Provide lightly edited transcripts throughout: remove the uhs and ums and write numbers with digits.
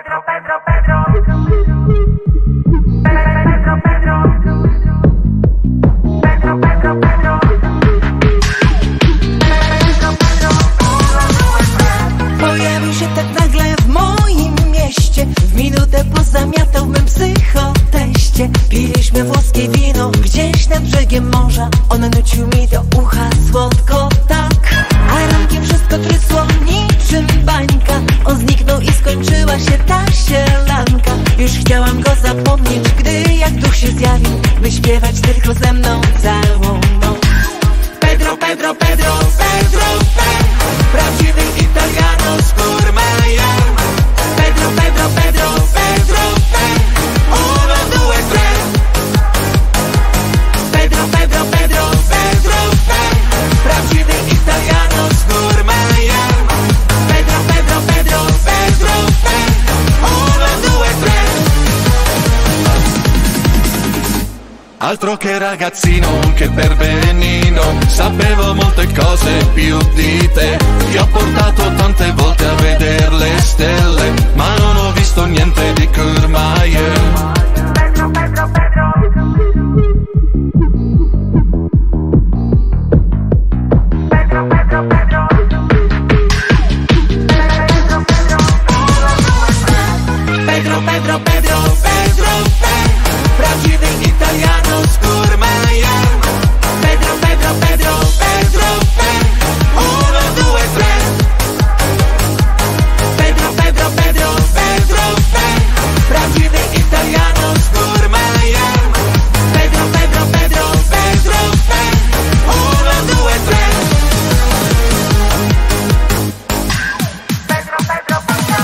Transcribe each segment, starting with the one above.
Pojawił się tak nagle w moim mieście, w minutę pozamiatał w mym psychoteście. Piliśmy włoskie wino gdzieś nad brzegiem morza. On nucił mi do ucha słodko tak, a rankiem wszystko trysło niczym bańka. On zniknął i skończyła się ta sielanka. Już chciałam go zapomnieć, gdy jak duch się zjawił, by śpiewać tylko ze mną całą noc. Pedro, Pedro, Pedro, Pedro, prawdziwy Italiano z Kurmaja. Pedro, Pedro, Pedro, Pedro, uno, due, tre. Pedro, Pedro, Pedro, Pedro, prawdziwy Italiano z Kurmaja. Pedro, Pedro, Pedro, Pedro, uno, due, tre. Altro che ragazzino, che per Benino sapevo molte cose più di te. Ti ho portato tante volte a vedere le stelle, ma non ho visto niente di Kurmaje. Pedro, Pedro, Pedro. Pedro, Pedro, Pedro. Pedro, Pedro, Pedro, Pedro, prawdziwy Italiano z Kurmaja. Pedro, Pedro, Pedro, Pedro, uno, due, tre. Pedro, Pedro, Pedro, Pedro, prawdziwy Italiano z Kurmaja. Pedro, Pedro, Pedro, Pedro, uno, due, tre. Pedro, Pedro, Pedro.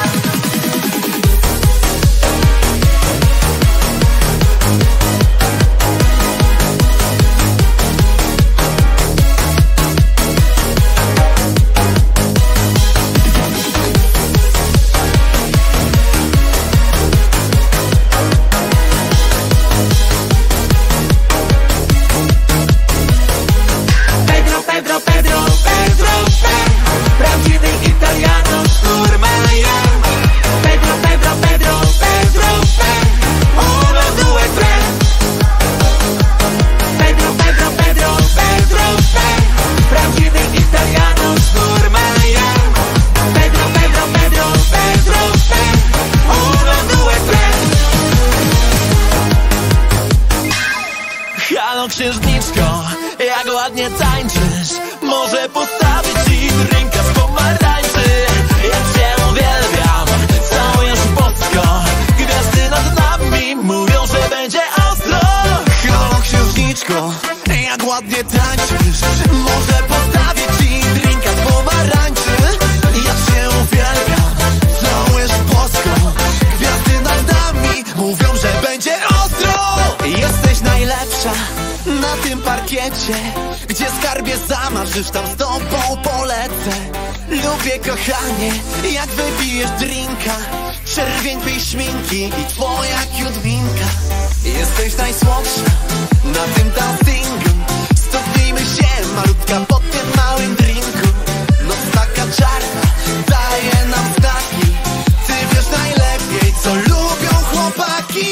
Pedro, Pedro, Pedro, Pedro, prawdziwy Italiano z Kurmaja. Pedro, Pedro, Pedro, Pedro, uno, due, tre. Pedro, Pedro, Pedro, Pedro, prawdziwy Italiano z Kurmaja. Pedro, Pedro, Pedro, Pedro, uno, due, tre. Halo księżniczko, jak ładnie tańczysz. Może postawić ci drinka z pomarańczy. Ja cię uwielbiam, całujesz bosko. Gwiazdy nad nami mówią, że będzie ostro. Halo księżniczko, jak ładnie tańczysz. Może postawić ci drinka z pomarańczy. Ja cię uwielbiam, całujesz bosko. Gwiazdy nad nami mówią, że będzie ostro. Jesteś najlepsza na tym parkiecie. Gdzie skarbie zamarzysz, tam z tobą polecę. Lubię kochanie, jak wypijesz drinka. Czerwień tej szminki i twoja kiudwinka. Jesteś najsłodsza na tym castingu. Stopnijmy się, malutka, po tym małym drinku. Noc taka czarna daje nam znaki. Ty wiesz najlepiej, co lubią chłopaki.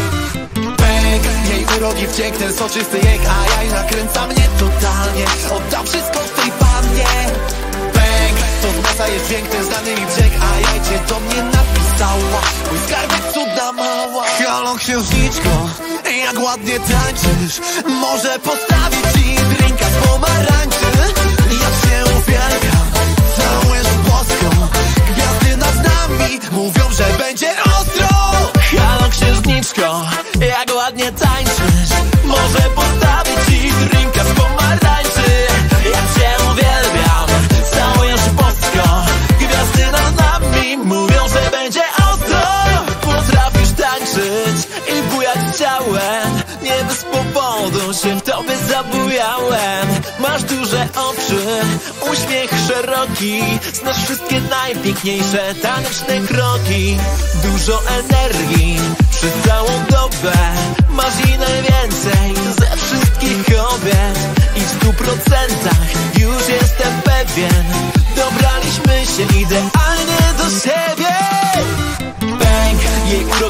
Pęk, jej urogi wdzięk, ten soczysty jęk. Ajaj, nakręca mnie totalnie. Oddam wszystko w tej pannie. Pęk, to z masa jest dźwięk, ten znany mi brzeg. Ajaj, cię do mnie napisała. Mój skarbek cuda mała. Halo księżniczko, jak ładnie tańczysz. Może postawić ci drinka z pomarańczy. Ja cię uwielbiam, całujesz bosko. Gwiazdy nad nami mówią, że będzie ostro. Halo księżniczko, jak ładnie tańczysz. Może postawić ci drinka z pomarańczy. Ja cię uwielbiam, całujesz bosko. Gwiazdy nad nami mówią, że będzie ostro. Potrafisz tańczyć i bujać ciałem. Nie bez powodu się w tobie zabujałem. Masz duże oczy, uśmiech szeroki. Znasz wszystkie najpiękniejsze taneczne kroki. Dużo energii przez całą dobę. Masz i najwięcej ze wszystkich kobiet. I w 100% już jestem pewien. Dobraliśmy się idealnie do siebie.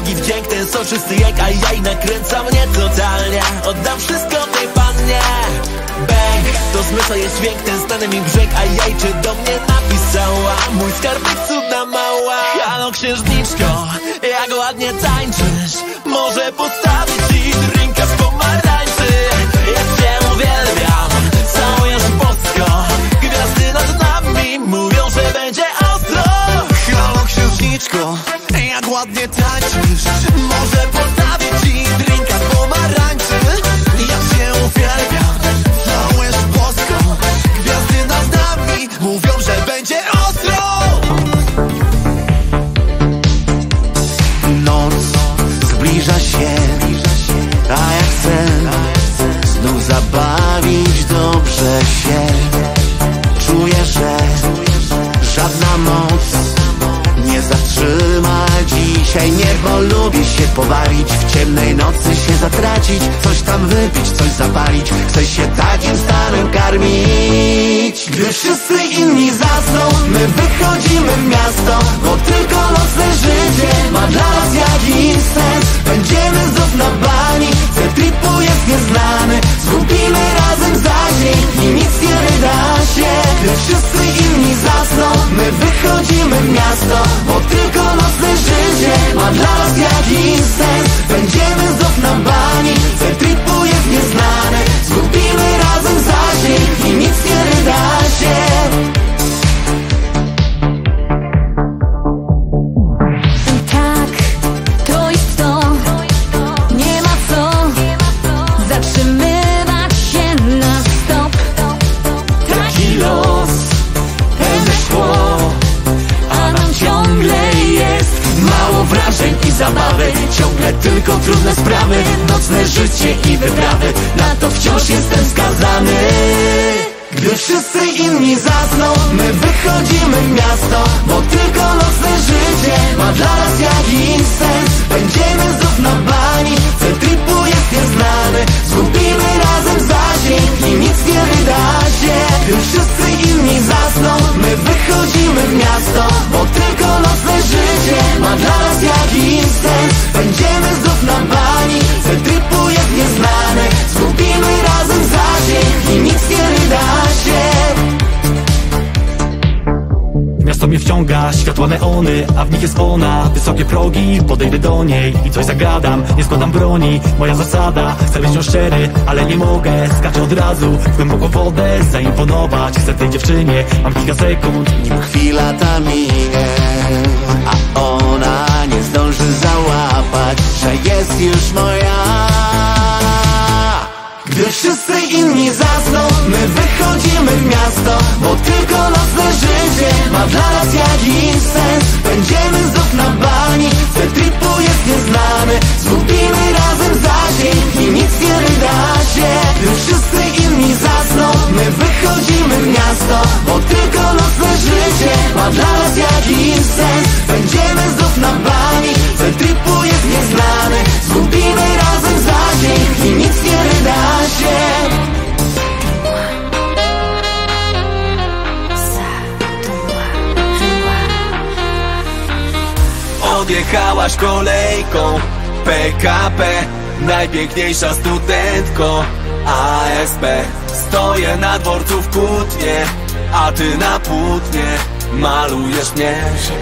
drogi wdzięk, ten soczysty jak ajaj nakręca mnie totalnie. Oddam wszystko tej pannie. Bang, to zmysła jest dźwięk, ten znany mi brzeg. Ajaj, czy do mnie napisała? Mój skarbnik cudna mała. Halo księżniczko, jak ładnie tańczysz. Może postawić ci drinka z pomarańczy. Ja cię uwielbiam, całujesz bosko. Gwiazdy nad nami mówią, że będzie ostro. Halo księżniczko, jak ładnie tańczysz. Może postawić ci drinka z pomarańczy. Ja cię uwielbiam, całujesz bosko. Gwiazdy nad nami mówią, że będzie ostro. Noc zbliża się, a ja chcę znów zabawić dobrze się. Czuję, że żadna moc nie zatrzyma dzisiaj niebo. Lubię się pobawić, w ciemnej nocy się zatracić. Coś tam wypić, coś zapalić. Chcę się takim stanem karmić. Gdy wszyscy inni zasną, my wychodzimy w miasto, bo tylko nocne życie ma dla nas jakiś sens. Będziemy znów na bani, cel tripu jest nieznany. Zgubimy razem zasięg i nic nie wyda się. Gdy wszyscy inni zasną, my wychodzimy w miasto, bo tylko nocne życie ma dla nas jakiś sens. Będziemy znów na bani, cel tripu jest nieznany. Zgubimy razem zasięg i nic nie wyda się. Tak, to jest to. Nie ma co zatrzymywać się na stop. Taki los, pełne szkło, a nam ciągle jest mało wrażeń i zabawy. Ciągle tylko trudne sprawy, nocne życie i wyprawy. Na to wciąż jestem skazany. Gdy wszyscy inni zasną, my wychodzimy w miasto, bo tylko nocne życie ma dla nas jakiś sens. Będziemy znów na bani, cel tripu jest nieznany. Zgubimy razem zasięg i nic nie wyda się. Gdy wszyscy inni zasną, my wychodzimy w miasto, bo tylko nocne życie ma dla nas jakiś sens. Będziemy znów na bani, cel tripu jest nieznany. Zgubimy razem zasięg i nic nie wyda się. Miasto mnie wciąga, światła neony, a w nich jest ona. Wysokie progi, podejdę do niej i coś zagadam. Nie składam broni, moja zasada. Chcę być nią szczery, ale nie mogę. Skaczę od razu w głęboką wodę, zaimponować chcę tej dziewczynie. Mam kilka sekund, nim chwila ta minie, a ona nie zdąży załapać, że jest już moja. Gdy wszyscy inni zasną, my wychodzimy w miasto, bo tylko nocne życie ma dla nas jakiś sens. Będziemy znów na bani, cel tripu jest nieznany. Zgubimy razem zasięg i nic nie wyda się. Gdy wszyscy inni zasną, my wychodzimy w miasto, bo tylko nocne życie ma dla nas jakiś sens. Będziemy znów na bani, cel tripu jest nieznany. Zgubimy razem zasięg i nic nie wyda się. Odjechałaś kolejką PKP, najpiękniejsza studentko ASP. Stoję na dworcu w Kutnie, a ty na płótnie malujesz mnie.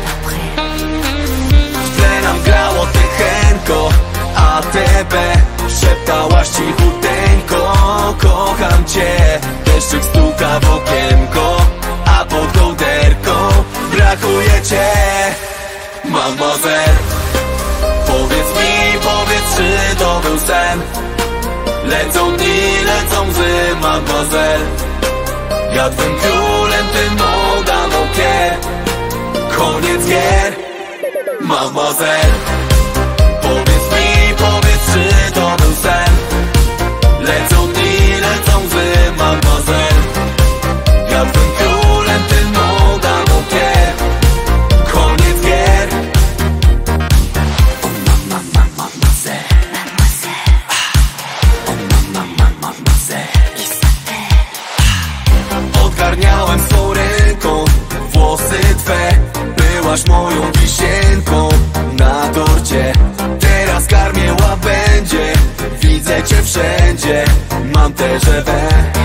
W tle nam grało Tychenko ATB. Szeptałaś cichuteńko, kocham cię. Deszczyk stuka w okienko, a pod kołderką brakuje cię. Mademoiselle, powiedz, czy to był sen? Lecą dni, lecą łzy, mademoiselle. Ja twym królem, ty mon dame au cœur. Koniec gier, mademoiselle. Powiedz, czy to był sen? Lecą dni, lecą łzy, mademoiselle. Ja twym królem, ty mon dame au cœur. Koniec gier. Odgarniałem swą ręką włosy twe. Byłaś moją wisienką na torcie. mam déjà vu.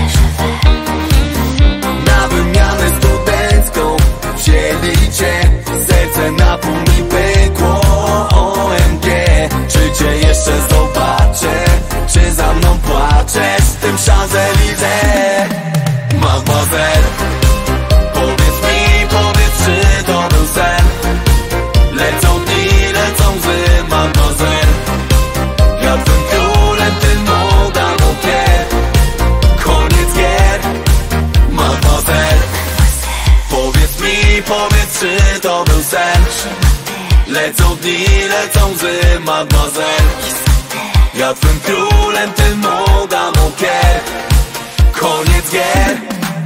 Na wymianę studencką wzięli cię, serce na pół mi pykło. OMG, czy cię jeszcze zobaczę? Czy za mną płaczesz w tym Champs-Élysées? Mademoiselle, powiedz mi, czy to był sen? Lecą dni, lecą łzy, mademoiselle. Ja twym królem, ty mon d'amour. Koniec gier, mademoiselle. Powiedz mi, czy to był sen? Lecą dni, lecą łzy, mademoiselle. Ja twym królem, ty mon d'amour. Koniec gier.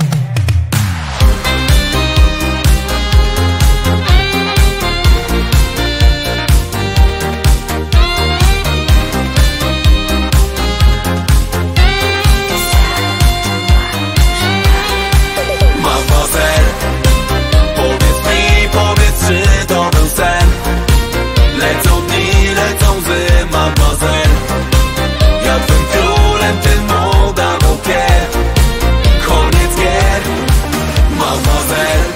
Mademoiselle, powiedz mi, czy to był sen? Lecą dni, lecą łzy, mademoiselle. Ja twym królem, ty mon d'amour. Koniec gier, mademoiselle.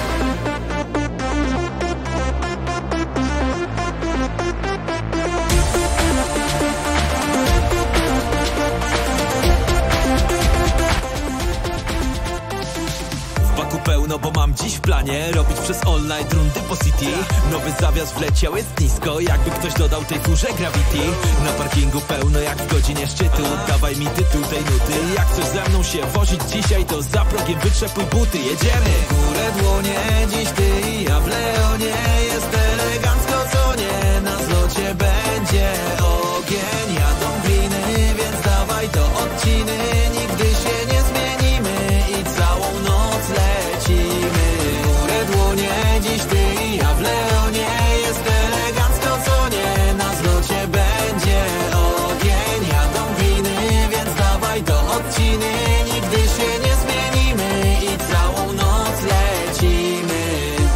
W baku pełno, bo mam dziś w planie robić przez all night rundy po city. Nowy zawias wleciał, jest nisko, jakby ktoś dodał tej furze gravity. Na parkingu pełno jak w godzinie szczytu. Dawaj mi tytuł tej nuty. Jak chcesz ze mną się wozić dzisiaj, to za progiem wytrzepuj buty. Jedziemy! Górę dłonie, dziś ty i ja w Leonie. Jest elegancko, co nie? Na zlocie będzie ogień. Jadą gliny, więc dawaj to odciny. Nigdy się nie zmienimy i całą noc lecimy. Górę dłonie, dziś ty i ja w Leonie. Jest elegancko, co nie? Na zlocie będzie ogień. Jadą gliny, więc dawaj to odciny. Nigdy się nie zmienimy i całą noc lecimy.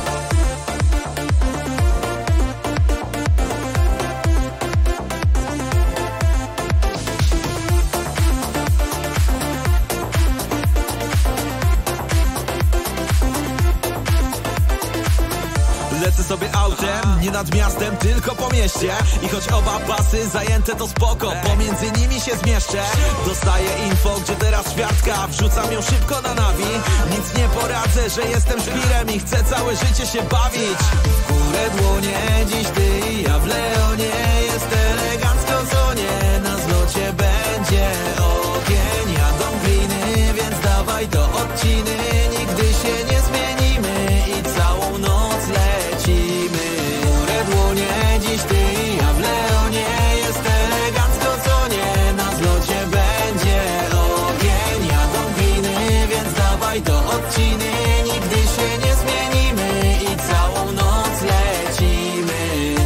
Lecę sobie autem, nie nad miastem, tylko po mieście. I choć oba pasy zajęte, to spoko, pomiędzy nimi się zmieszczę. Dostaję info, gdzie teraz świadka, wrzucam ją szybko na nawi. Nic nie poradzę, że jestem szpilem i chcę całe życie się bawić. W górę dłonie, dziś ty i ja w Leonie. Jest elegancko, co nie? Na zlocie będzie ogień. Jadą gliny, więc dawaj to odciny. Nigdy się nie zmienimy i całą noc lecimy. Górę dłonie, dziś ty i ja w Leonie. Jest elegancko, co nie? Na zlocie będzie ogień. Jadą gliny, więc dawaj to odciny. Nigdy się nie zmienimy i całą noc lecimy.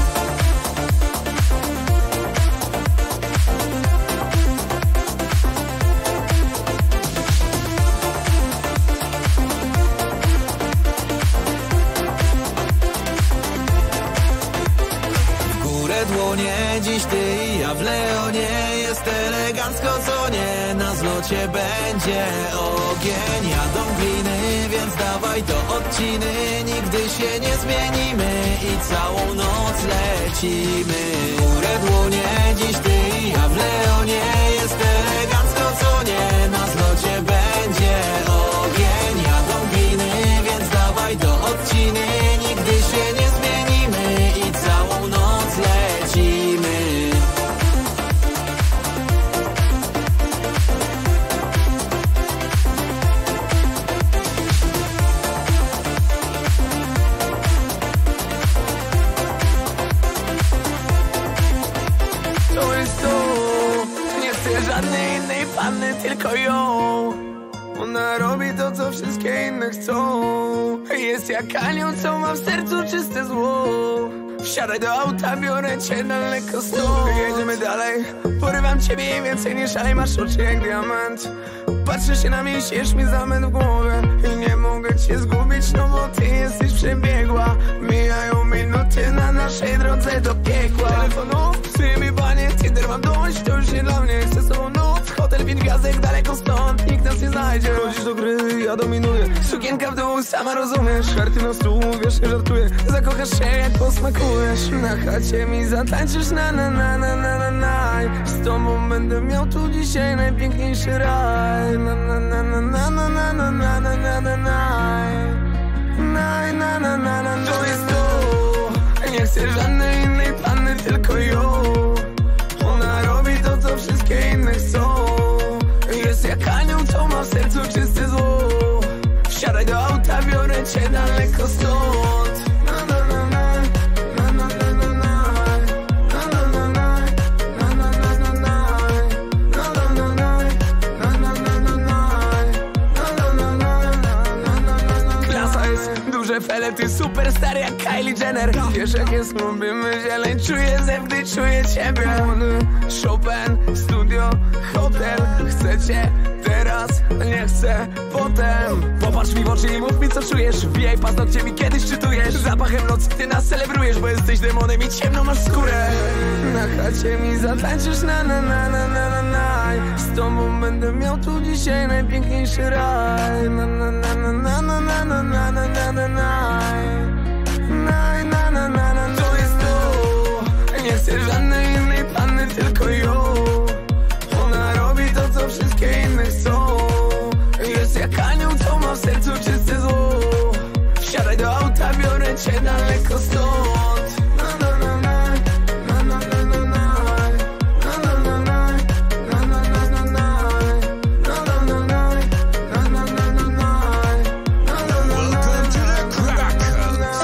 Dłonie, dziś ty i ja w Leonie. Jest elegancko, co nie? Na zlocie będzie ogień. Jadą gliny, więc dawaj to odciny. Nigdy się nie zmienimy i całą noc lecimy. Górę dłonie, dziś ty i ja w Leonie. Jest elegancko, co nie? Na zlocie będzie ogień. Jadą gliny, więc dawaj to odciny. Nigdy się nie zmienimy i całą noc lecimy. To jest to, nie chcę żadnej innej panny, tylko ją. Ona robi to, co wszystkie inne chcą. Jest jak anioł, co ma w sercu czyste zło. Wsiadaj do auta, biorę cię na lekko stąd. Jedziemy dalej, porywam ciebie więcej niż szalej. Masz oczy jak diament. Patrzę się na mnie, siesz mi zamęt w głowie. I nie mogę cię zgubić, no bo ty jesteś przebiegła. Mijają minuty na naszej drodze do piekła. Telefonów, przyjmij panie, Tinder mam dość. To już nie dla mnie, chcę z tobą noc. Hotel, 5 gwiazdek, daleko stąd. sama rozumiesz. Karty na stół, wiesz, nie żartuję. Zakochasz się jak posmakujesz. Na chacie mi zatańczysz na na na na na na na. Z tobą będę miał tu dzisiaj najpiękniejszy raj. Na na na na na na na na na na na na na. Na na na na na. To jest to. Nie chcę żadnej innej panny, tylko ją. Ona robi to, co wszystkie inne chcą. Jest jak anioł, co ma w sercu czyste zło. Wsiadaj do auta, biorę cię daleko stąd. Na na na na, na na na na na. Na na na na, na na na na na. Na na na na, na na na na na. Na na na na, na na na na. Klasa jest, duże felety, superstar jak Kylie Jenner. Wiesz jak jest, lubimy zieleń, czuję zewdy, czuję ciebie. Chopin, studio, hotel. Chcę cię teraz, nie chcę potem. Popatrz mi w oczy i mów mi co czujesz. Wbijaj paznokcie mi kiedyś czytujesz. Zapachem nocy ty nas celebrujesz, bo jesteś demonem i ciemną masz skórę. Na chacie mi zatańczysz na na na na na na na. Z tobą będę miał tu dzisiaj najpiękniejszy raj. Na na na na na na na na na na na na na. Na na na na na. To jest to. Nie chcę żadnej innej panny, tylko ją. Ona robi to, co wszystkie inne chcą. Jest jak anioł, co ma w sercu czyste zło. Wsiadaj do auta, biorę cię daleko stąd. Na na na na, na na na na na. Na na na na, na na na na na. Na na na na, na na na na na. Welcome to the Crackers.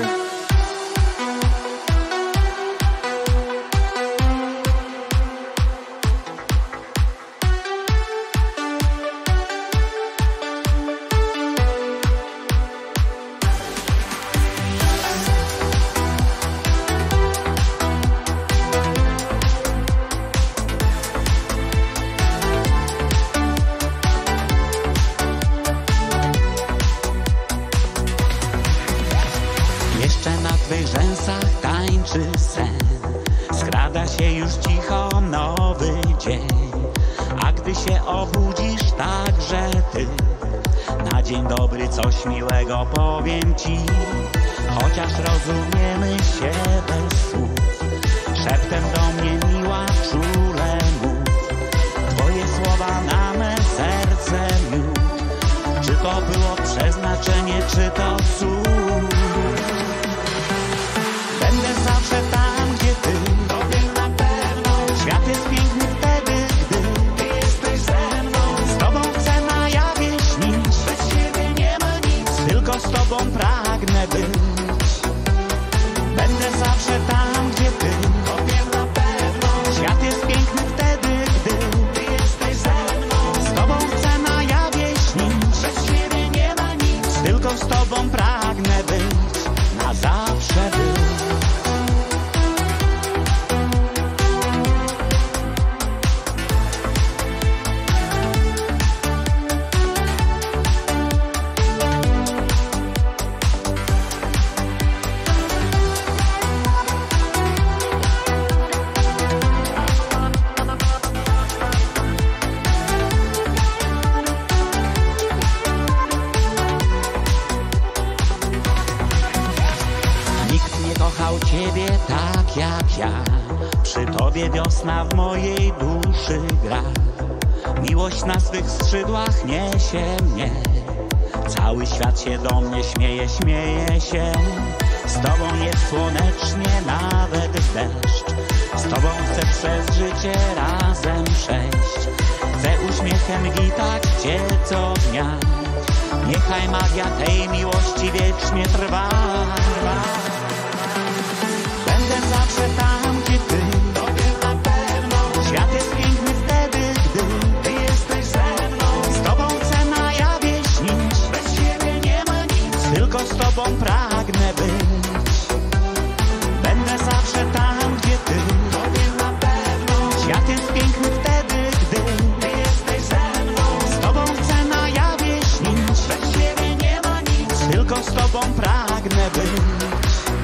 Jeszcze na twych rzęsach tańczy sen. Skrada się już cicho nowy dzień. A gdy się obudzisz także ty, na dzień dobry coś miłego powiem ci. Chociaż rozumiemy się bez słów, szeptem do mnie miła czule mów. Twoje słowa na me serce miód. Czy to było przeznaczenie, czy to cud? Będę zawsze tam, gdzie ty. Tobie na pewno. Świat jest piękny wtedy, gdy ty jesteś ze mną. Z tobą chcę na jawie śnić. Bez ciebie nie ma nic. Tylko z tobą pragnę być. Będę zawsze tam, gdzie ty. Tobie na pewno. Świat jest piękny wtedy, gdy ty jesteś ze mną. Z tobą chcę na jawie śnić. Bez ciebie nie ma nic. Tylko z tobą pragnę być. Na zawsze być. Kochał ciebie tak jak ja. Przy tobie wiosna w mojej duszy gra. Miłość na swych skrzydłach niesie mnie. Cały świat się do mnie śmieje, śmieje się. Z tobą jest słonecznie nawet deszcz. Z tobą chcę przez życie razem przejść. Chcę uśmiechem witać cię co dnia. Niechaj magia tej miłości wiecznie trwa. Będę zawsze tam, gdzie ty. Tobie na pewno. Świat jest piękny wtedy, gdy ty jesteś ze mną. Z tobą chcę na jawie śnić. Bez ciebie nie ma nic. Tylko z tobą pragnę być. Będę zawsze tam, gdzie ty. Tobie na pewno. Świat jest piękny wtedy, gdy ty jesteś ze mną. Z tobą chcę na jawie śnić. Bez ciebie nie ma nic. Tylko z tobą pragnę być.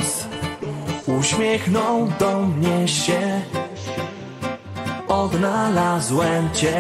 los uśmiechnął do mnie się. Odnalazłem cię,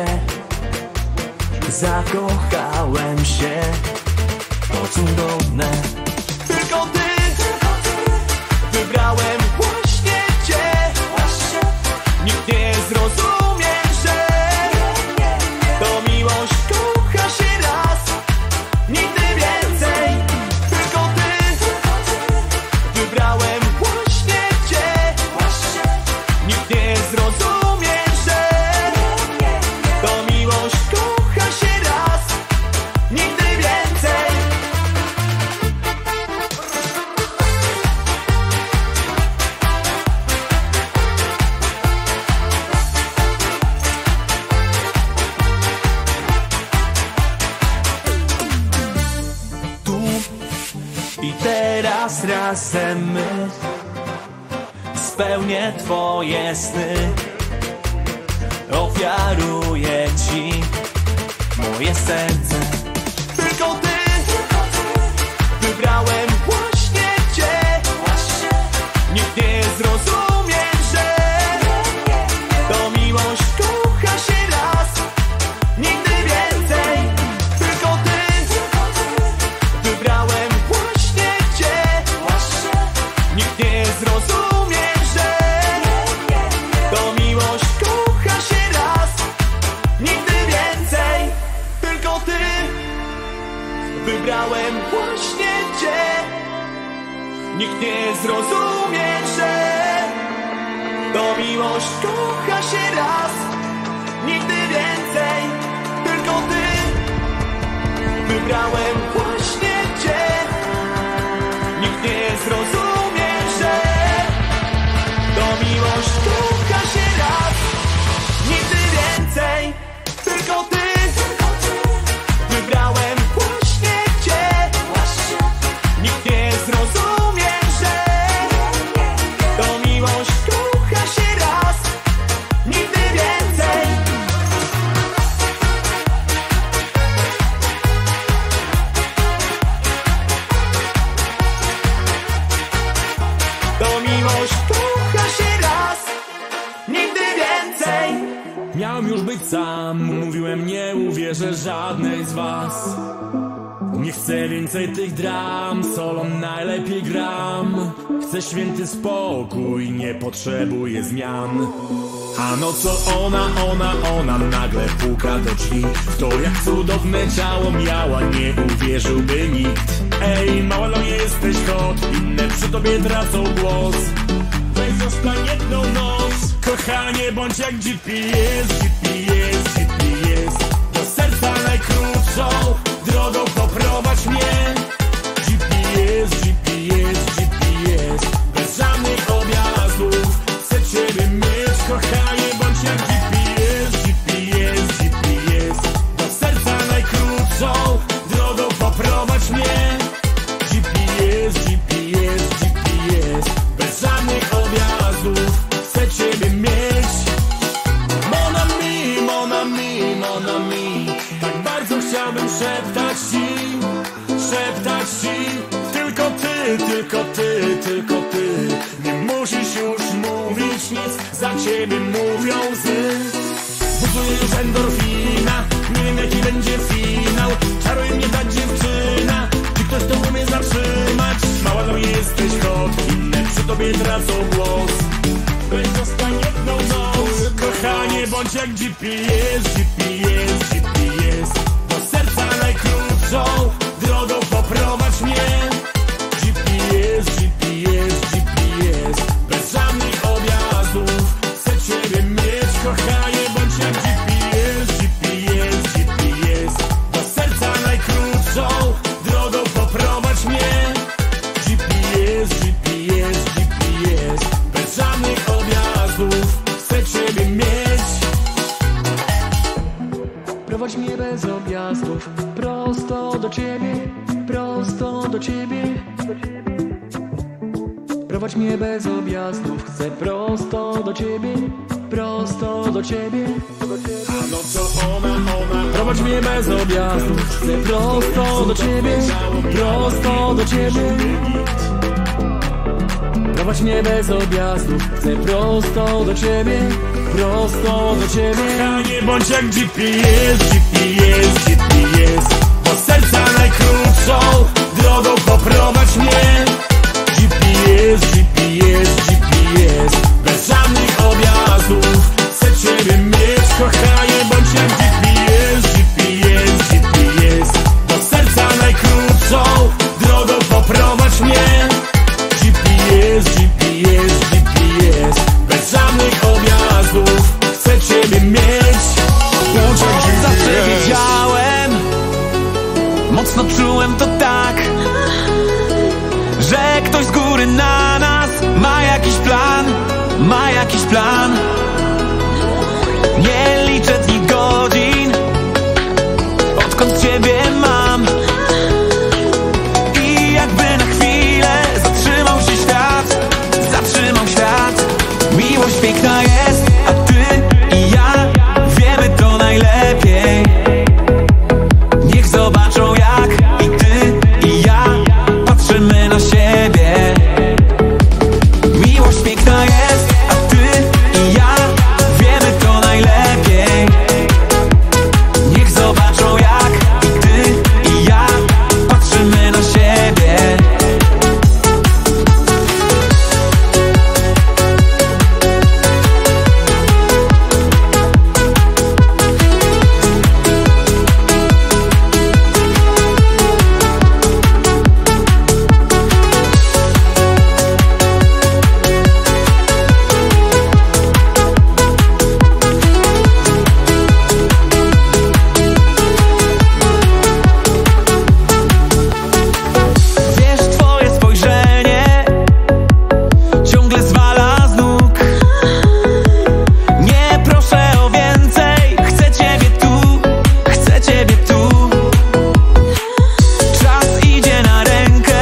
zakochałem się. To cudowne. Tylko ty, wybrałem właśnie cię. Nikt nie zrozumie, że to miłość kocha się raz, nigdy więcej. Tylko ty, wybrałem właśnie cię. Nikt nie zrozumie, że to miłość kocha się raz, nigdy więcej. Tu i teraz razem my spełnię twoje sny. Ofiaruję ci moje serce. Tylko ty, wybrałem właśnie cię. Nikt nie zrozumie, że to miłość kocha się raz, nigdy więcej. Tylko ty, wybrałem właśnie cię. Nikt nie zrozumie, że to miłość kocha się raz, nigdy więcej. Tylko ty, wybrałem właśnie cię. Nikt nie zrozumie, że to miłość kocha się raz, nigdy więcej. Tylko ty, wybrałem właśnie cię. Nikt nie zrozumie, że to miłość kocha się raz, nigdy więcej. Tylko ty, wybrałem właśnie cię. Nikt nie zrozumie, że to miłość kocha się raz, nigdy więcej. To miłość kocha się raz, nigdy więcej. Miałem już być sam, mówiłem nie uwierzę żadnej z was. Nie chcę więcej tych dram, solo najlepiej gram. Chcę święty spokój, nie potrzebuję zmian. A no co ona nagle puka do drzwi. W to jak cudowne ciało miała, nie uwierzyłby nikt. Ej, mała, no jesteś hot, inne przy tobie tracą głos. Weź zostań jedną noc, kochanie, bądź jak GPS, GPS, GPS. Do serca najkrótszą drogą poprowadź mnie. GPS, GPS, GPS. Bez żadnych objazdów chcę ciebie mieć, kochanie, bądź jak GPS, GPS, GPS. Do serca najkrótszą drogą poprowadź mnie. GPS, GPS, GPS. Bez żadnych objazdów chcę ciebie mieć. Mon ami, mon ami, mon ami. Tak bardzo chciałbym szeptać ci. Tylko ty, tylko ty, tylko ty. Nie musisz już mówić nic, za ciebie mówią łzy. Buduję już endorfina, nie wiem jaki będzie finał. Czaruje mnie ta dziewczyna, czy ktoś to umie zatrzymać? Mała, no jesteś hot, inne przy tobie tracą głos. Weź zostań jedną noc, kochanie, bądź jak GPS, GPS, GPS. Do serca najkrótszą drogą poprowadź mnie. GPS, GPS, GPS. Bez żadnych objazdów chcę ciebie mieć, kochanie, bądź jak GPS, GPS, GPS. Do serca najkrótszą drogą poprowadź mnie. GPS, GPS, GPS. Bez żadnych objazdów chcę ciebie mieć. Prowadź mnie bez objazdów, prosto do ciebie, prosto do ciebie. Prowadź mnie bez objazdów, chcę prosto do ciebie, prosto do ciebie. A no co ona Prowadź mnie bez objazdów, chcę prosto do ciebie, prosto do ciebie. Prowadź mnie bez objazdu, chcę prosto do ciebie, prosto do ciebie. A nie bądź jak GPS, GPS, GPS, bo serca najkrótszą drogą poprowadź mnie. GPS, GPS, GPS, bez żadnych objazdów, chcę ciebie mieć, kochanie, bądź jak GPS, GPS, GPS, bo serca najkrótszą drogą poprowadź mnie. GPS, GPS, GPS, bez żadnych objazdów, chcę ciebie mieć. Zawsze wiedziałem, mocno czułem to tak, że ktoś z góry na nas ma jakiś plan, ma jakiś plan. Nie liczę dni, godzin, odkąd ciebie mam. I jakby na chwilę zatrzymał się świat, zatrzymał świat. Miłość piękna jest, a ty i ja wiemy to najlepiej. Niech zobaczą jak i ty i ja patrzymy na siebie. Miłość piękna jest, a ty i ja wiemy to najlepiej. Niech zobaczą jak i ty i ja patrzymy na siebie. Wiesz, twoje spojrzenie ciągle zwala z nóg. Nie proszę o więcej, chcę ciebie tu, chcę ciebie tu. Czas idzie na rękę,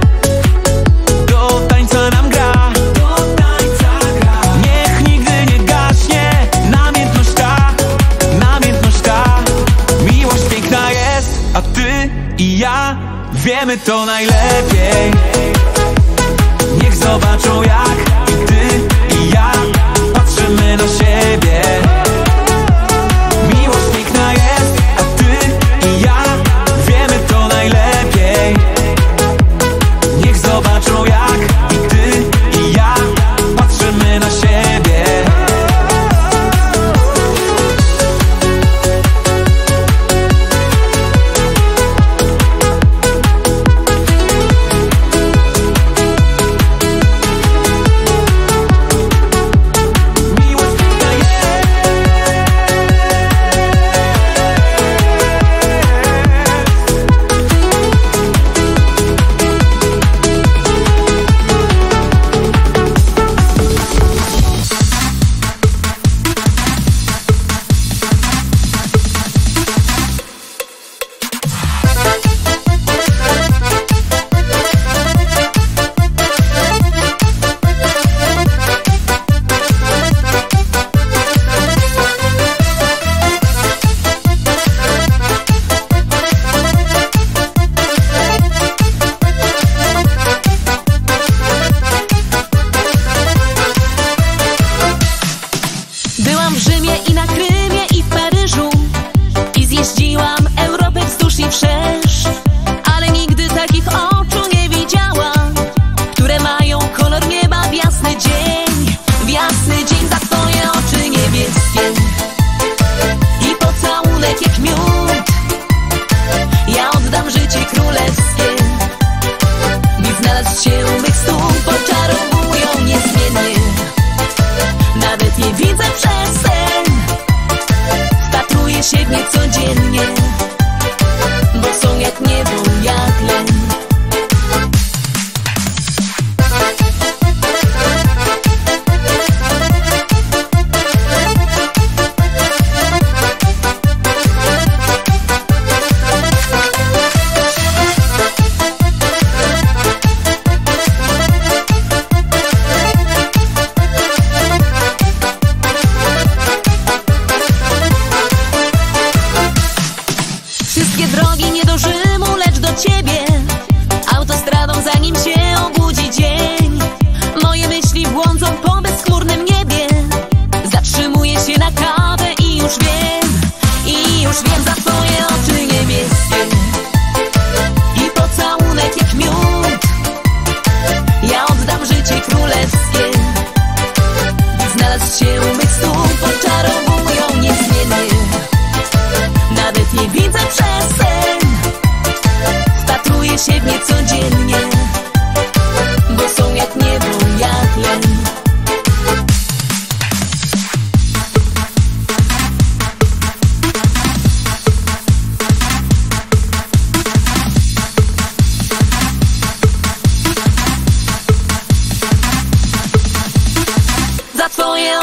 do tańca nam gra, do tańca gra. Niech nigdy nie gaśnie namiętność ta, namiętność ta. Miłość piękna jest, a ty i ja wiemy to najlepiej. Niech zobaczą jak i ty i ja patrzymy na siebie. Miłość piękna jest, a ty i ja wiemy to najlepiej. Niech zobaczą jak i ty i ja patrzymy na siebie.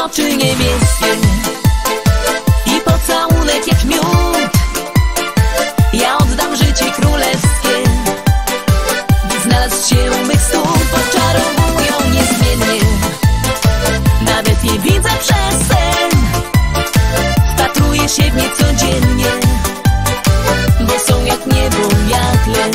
oczy niebieskie i pocałunek jak miód. Ja oddam życie królewskie, by znalazł się u mych stóp. Oczarowują niezmiennie, nawet je widzę przez sen. Wpatruję się w nie codziennie, bo są jak niebo, jak tlen.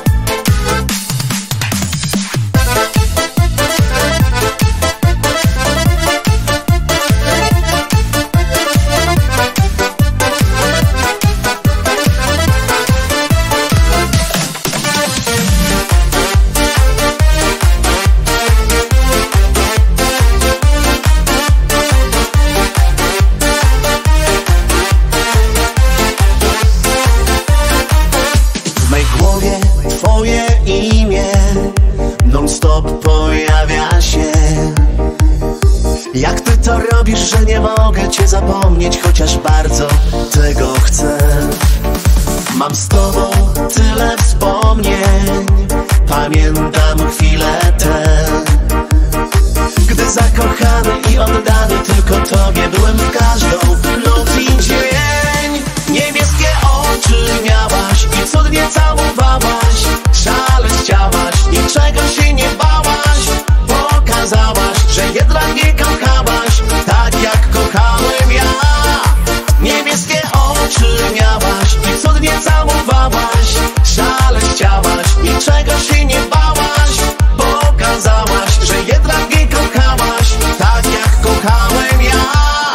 Jak ty to robisz, że nie mogę cię zapomnieć, chociaż bardzo tego chcę. Mam z tobą tyle wspomnień, pamiętam chwilę tę, gdy zakochany i oddany tylko tobie byłem w każdą noc i dzień. Niebieskie oczy miałaś i cudnie całowałaś, szaleściałaś, niczego się nie bałaś. Pokazałaś, że jednak nie kochałaś tak jak kochałem ja. Niebieskie oczy miałaś i cudnie całowałaś, szaleściałaś, niczego się nie bałaś. Pokazałaś, że jednak nie kochałaś tak jak kochałem ja.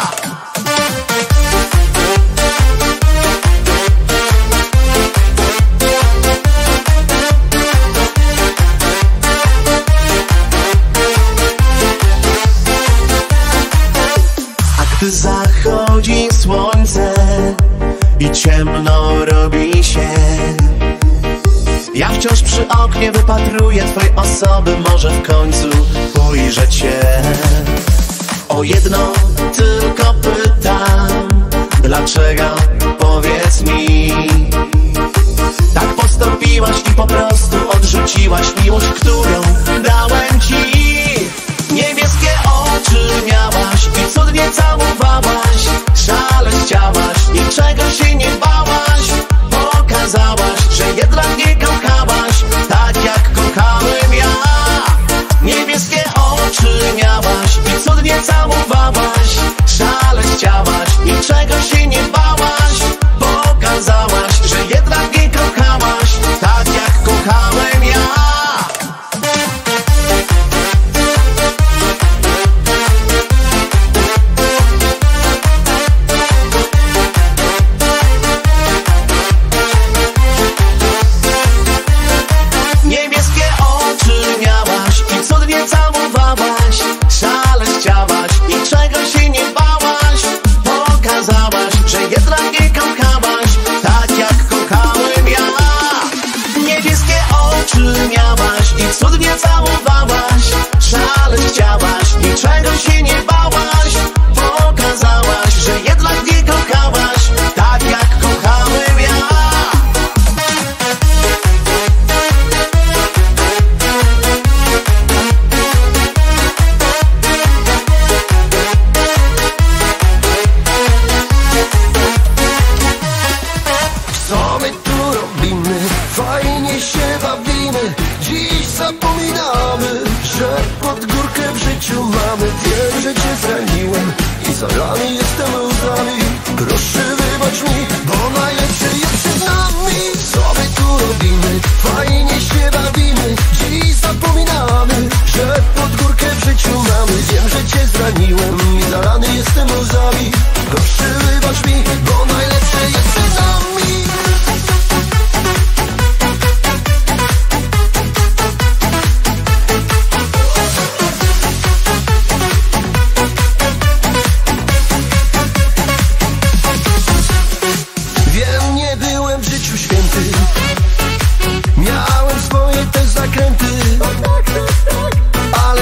Gdy zachodzi słońce i ciemno robi się, ja wciąż przy oknie wypatruję twej osoby. Może w końcu ujrzę cię. O jedno tylko pytam, dlaczego? Powiedz mi. Tak postąpiłaś i po prostu odrzuciłaś miłość, którą dałem ci. Niebieskie oczy miałaś i cudnie całowałaś, szaleściałaś, niczego się nie bałaś. Pokazałaś, że jednak nie kochałaś tak jak kochałem ja. Niebieskie oczy miałaś i cudnie całowałaś, szaleściałaś, niczego się nie bałaś. Pokazałaś, że jednak nie kochałaś tak jak kochałem ja. Niebieskie oczy miałaś i cudnie całowałaś, szaleściałaś, niczego się nie bałaś. Pokazałaś, że jednak nie kochałaś tak jak kochałem ja. Niebieskie oczy miałaś i cudnie całowałaś, szaleściałaś, niczego się nie bałaś. Pokazałaś, że jednak nie kochałaś tak jak kochałem ja. Co my tu robimy? Fajnie się bawimy. Dziś zapominamy, że pod górkę w życiu mamy. Wiem, że cię zraniłem i zalany jestem łzami. Proszę wybacz mi, bo najlepsze jest przed nami. Co my tu robimy? Fajnie się bawimy. Dziś zapominamy, że pod górkę w życiu mamy. Wiem, że cię zraniłem i zalany jestem łzami. Proszę wybacz mi, bo najlepsze jest przed nami. Wiem, nie byłem w życiu święty, miałem swoje też zakręty, ale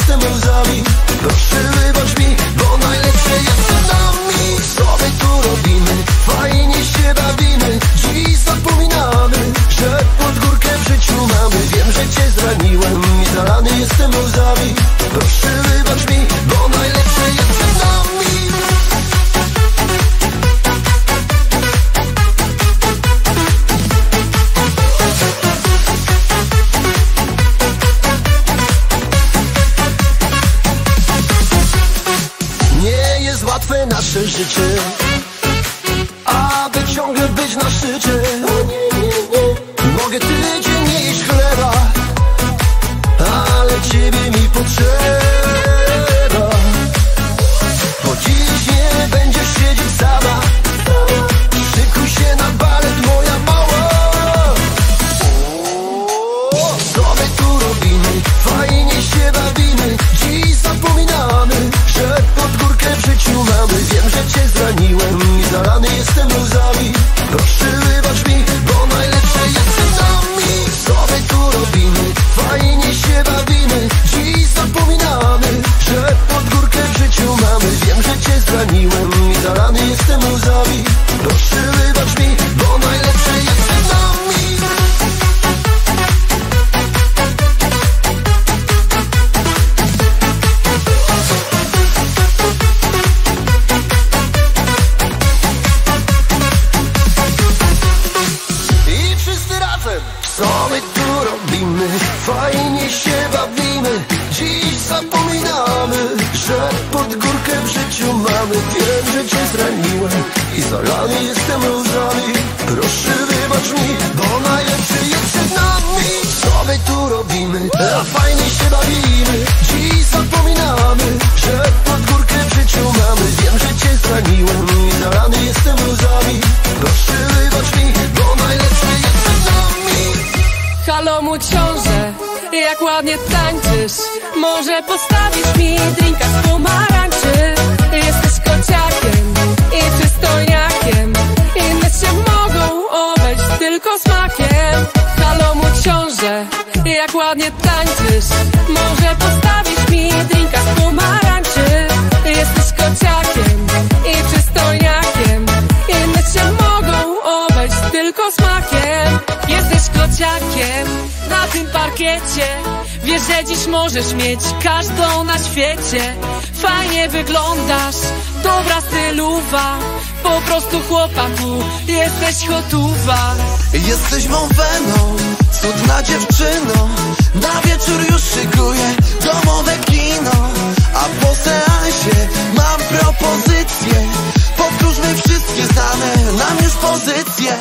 jestem łzami. Proszę wybacz mi, bo najlepsze jest przed nami. Co my tu robimy? Fajnie się bawimy. Dziś zapominamy, że pod górkę w życiu mamy. Wiem, że cię zraniłem i zalany jestem łzami. Proszę wybacz mi, bo najlepsze jest przed nami. Nie jest łatwe nasze życie, aby ciągle być na szczycie. Mogę tydzień nie jeść chleba, ale ciebie mi potrzeba. Bo dziś nie będziesz siedzieć sama. Szykuj się na balet, moja mała. Co my tu robimy? Fajnie się bawimy. Dziś zapominamy, że pod górkę w życiu mamy. Wiem, że cię zraniłem i zalany jestem łzami. Proszę wybacz mi, bo najlepsze jest przed nami. Co my tu robimy? Fajnie się bawimy. Dziś zapominamy, że pod górkę w życiu mamy. Wiem, że cię zraniłem i zalany jestem łzami. Proszę wybacz mi, bo najlepsze jest przed nami. I wszyscy razem. Co my tu robimy? Fajnie się bawimy. Dziś zapominamy, że pod górkę w życiu mamy. Wiem, że cię zraniłem i zalany jestem łzami. Proszę wybacz mi, bo najlepszy jest przed nami. Co my tu robimy? A fajnie się bawimy. Dziś zapominamy, że pod górkę w życiu mamy. Wiem, że cię zraniłem i zalany jestem łzami. Proszę wybacz mi, bo najlepszy jest przed nami. Halo mój książę, jak ładnie tańczysz. Może postawisz mi drinka z pomarańczy. Jesteś kociakiem i przystojniakiem. Inne się mogą obejść tylko smakiem. Halo mój książę, jak ładnie tańczysz. Może postawisz mi drinka z pomarańczy. Jesteś kociakiem i przystojniakiem. Inne się mogą obejść tylko smakiem. Jesteś kociakiem na tym parkiecie. Wiesz, że dziś możesz mieć każdą na świecie. Fajnie wyglądasz, dobra styluwa. Po prostu chłopaku, jesteś hotuwa. Jesteś mą weną, cudna dziewczyno. Na wieczór już szykuję domowe kino. A po seansie mam propozycję. Powtórzmy wszystkie znane nam już pozycje.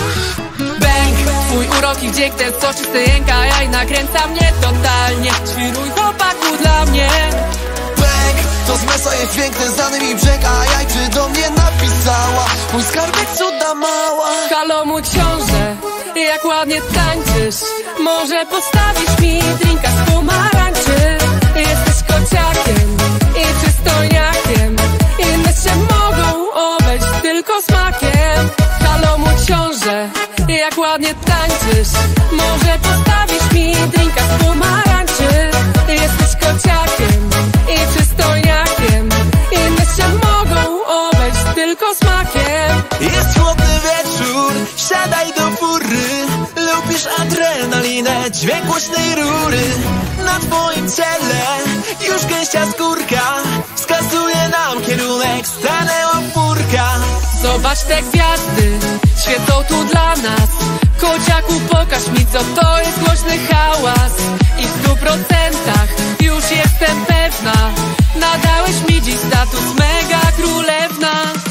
Bęk, twój urok i wdzięk, ten soczysty jęka. Jaj, nakręca mnie totalnie. Świruj chłopaku dla mnie. Bęk, to z mesa jest piękny, znany mi brzeg. A jaj, czy do mnie napisała? Mój skarbek cuda mała. Halo mój książę, jak ładnie tańczysz. Może postawisz mi drinka z pomarańczy. Jesteś kociakiem i przystojniakiem. Inne się mogą obejść tylko smakiem. Halo mój książę, jak ładnie tańczysz. Może postawisz mi drinka z pomarańczy. Jesteś kociakiem i przystojniakiem. Inne się mogą obejść tylko smakiem. Jest chłodny wieczór, siadaj do fury. Lubisz adrenalinę, dźwięk głośnej rury. Na twoim ciele już gęścia skórka wskazuje nam kierunek, stanęła furka. Zobacz te gwiazdy, świecą tu dla nas. Kociaku, pokaż mi, co to jest głośny hałas. I w 100% już jestem pewna. Nadałeś mi dziś status mega królewna.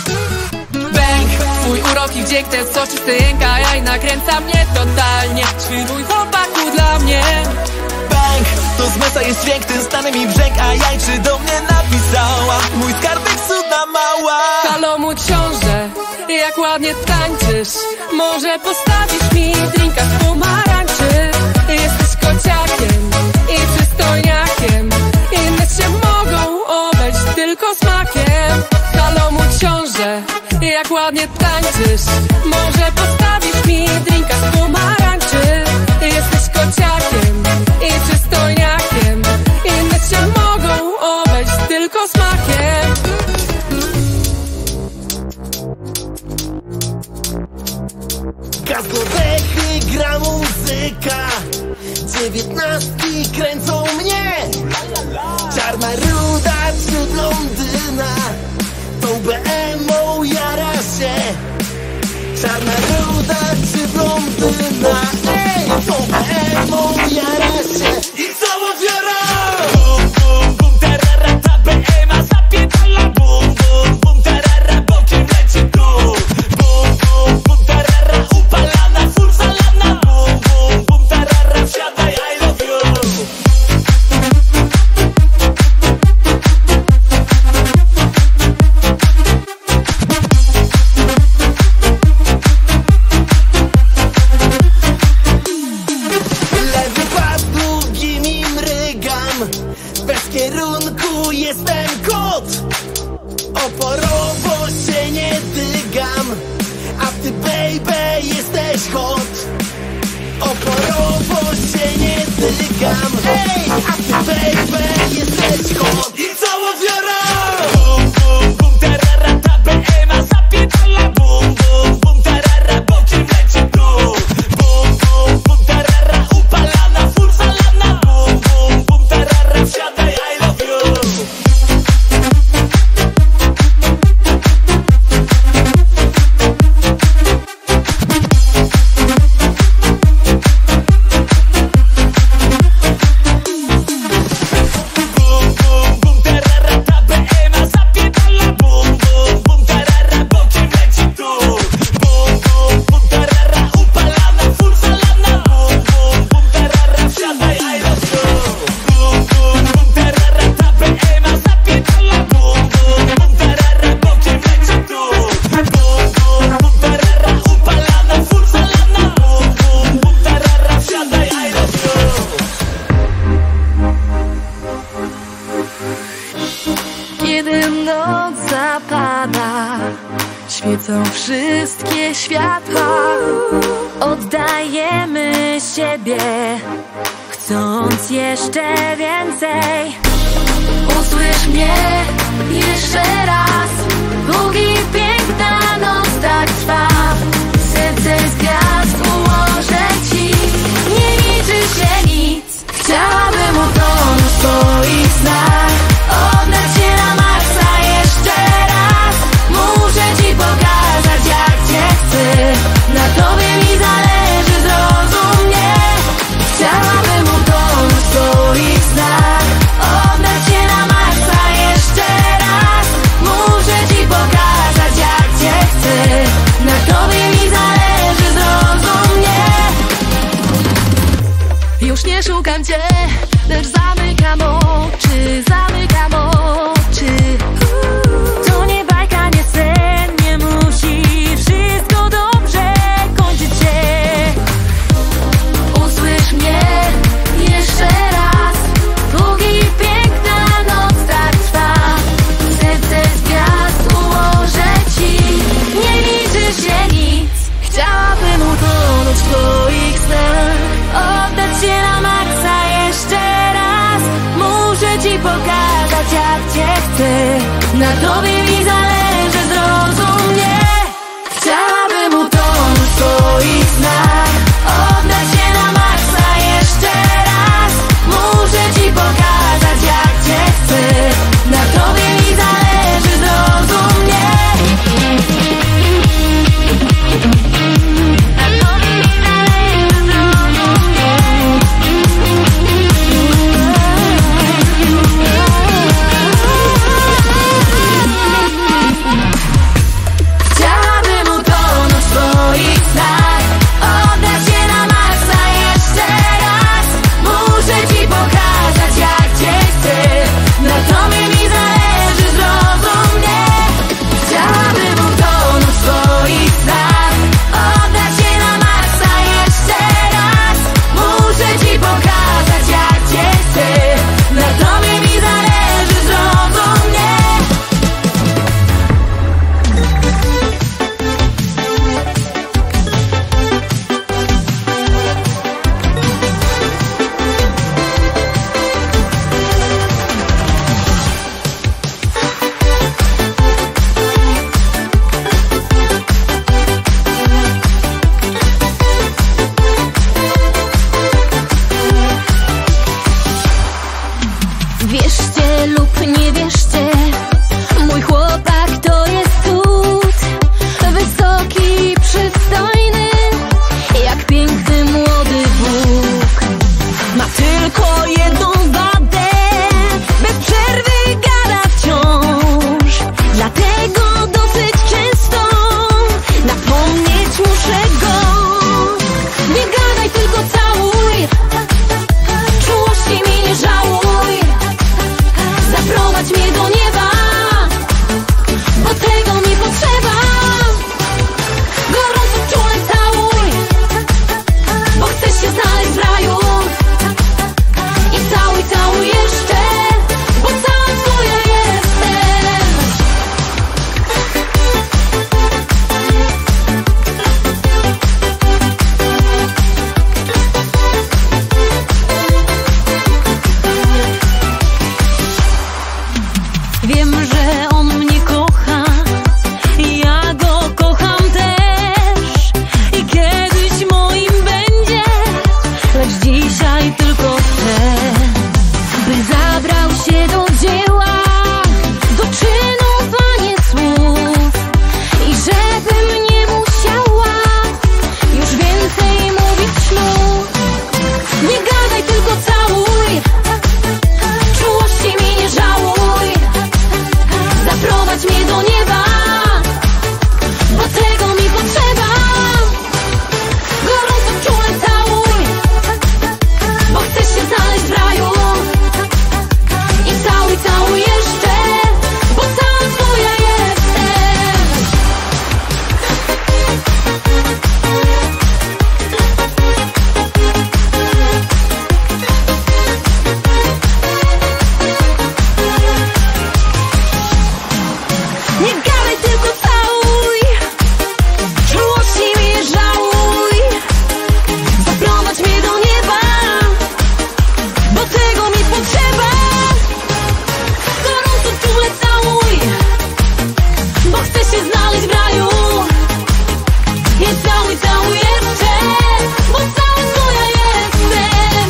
Bęk, twój urok i wdzięk, ten soczysty jęka. Jaj, nakręca mnie totalnie. Świruj chłopaku dla mnie. Bęk, to z mesa jest dźwięk, ten znany mi brzeg. A jaj, czy do mnie napisała? Mój skarbek cuda mała. Halo mój książę, jak ładnie tańczysz. Może postawisz mi drinka z pomarańczy. Jesteś kociakiem i przystojniakiem. Inne się mogą obejść tylko smakiem. Halo mój książę, jak ładnie tańczysz. Może postawisz mi drinka z pomarańczy. Jesteś kociakiem i przystojniakiem. Inne się mogą obejść tylko smakiem. Gazodechy, gra muzyka, 19 kręcą mnie. Czarna ruda czy blondyna, tą BM-ą jara się. Czarna ruda czy blondyna, ej, tą BM-ą jara się. I cała wiara. Bum, bum, bum, tarara, ta BM-a zapierdala. Bum, bum, bum, tarara, bokiem leci tu. Bum, bum, bum, tarara, upalana, full zalana. Bum, bum, bum, tarara, wsiadaj, I love you. Lewy pas długim i mrygam, bez kierunku jestem kot. Oporowo się nie dygam, a ty baby jesteś hot. Oporowo się nie dygam, ej, a ty baby jesteś hot. I cała wiara. Bum, bum, bum, tarara, ta BM-a zapierdala. Bum, bum, bum, tarara, bokiem leci tu. Bum, bum, bum, tarara, upalana, full zalana. Bum, bum, bum, tarara, wsiadaj, I love you. Bum, bum, bum, tarara, ta BM-a zapierdala. Bum, bum, bum, tarara, bokiem leci tu. Bum, bum, bum, tarara, upalana, full zalana. Bum, bum, bum, tarara, wsiadaj, I love you. Bum, bum, bum, tarara, ta BM-a zapierdala. Bum, bum, bum, tarara, bokiem leci tu. Bum, bum, bum, tarara, upalana, full zalana. Bum, bum, bum, tarara, wsiadaj, I love you. Kiedy noc zapada, świecą wszystkie światła. Oddajemy siebie, chcąc jeszcze więcej. Usłysz mnie jeszcze raz, póki piękna noc tak trwa. Serce z gwiazd ułożę ci, nie liczy się nic. Chciałabym utonąć w twoich snach, oddać się na maksa jeszcze raz. Muszę ci pokazać, jak cię chcę, na tobie mi zależy, zrozum mnie. Chciałabym utonąć w twoich snach, oddać się na maksa jeszcze raz. Muszę ci pokazać, jak cię chcę, na tobie mi zależy, zrozum mnie. Już nie szukam cię, lecz zamykam oczy, zamykam oczy. To nie bajka, nie sen, nie musi wszystko dobrze kończyć się. Usłysz mnie jeszcze raz, póki piękna noc tak trwa. Serce z gwiazd ułożę ci, nie liczy się nic. Chciałabym utonąć w twoich snach, oddać się na maksa jeszcze raz. Muszę ci pokazać, jak cię chcę, na tobie mi zależy, zrozum mnie. Chciałabym utonąć w twoich snach, oddać się na maksa jeszcze raz. Muszę ci pokazać, jak cię chcę, na tobie mi zależy, zrozum mnie. Na tobie mi zależy, zrozum mnie. znaleźć w raju. Nie całuj, całuj jeszcze, bo cały twoja jestem.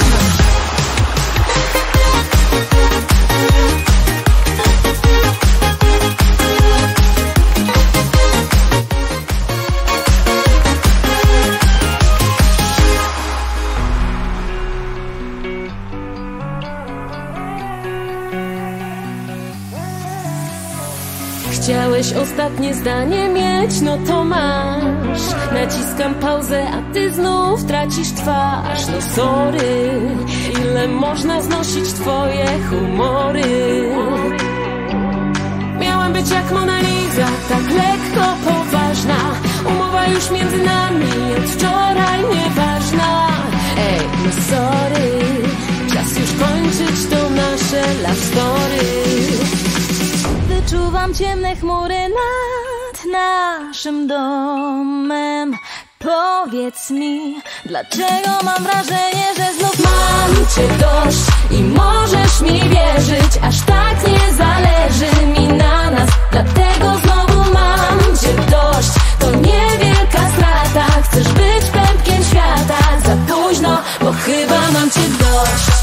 Chciałeś ostatnie zdanie mieć, no to masz. Naciskam pauzę, a ty znów tracisz twarz. No sorry, ile można znosić twoje humory. Miałam być jak Mona Lisa, tak lekko poważna. Umowa już między nami od wczoraj nieważna. Ej, no sorry, czas już kończyć to nasze love story. Wyczuwam ciemne chmury nad naszym domem. Powiedz mi, dlaczego mam wrażenie, że znów mam cię dość i możesz mi wierzyć, aż tak nie zależy mi na nas. Dlatego znowu mam cię dość, to niewielka strata. Chcesz być pępkiem świata, za późno, bo chyba mam cię dość.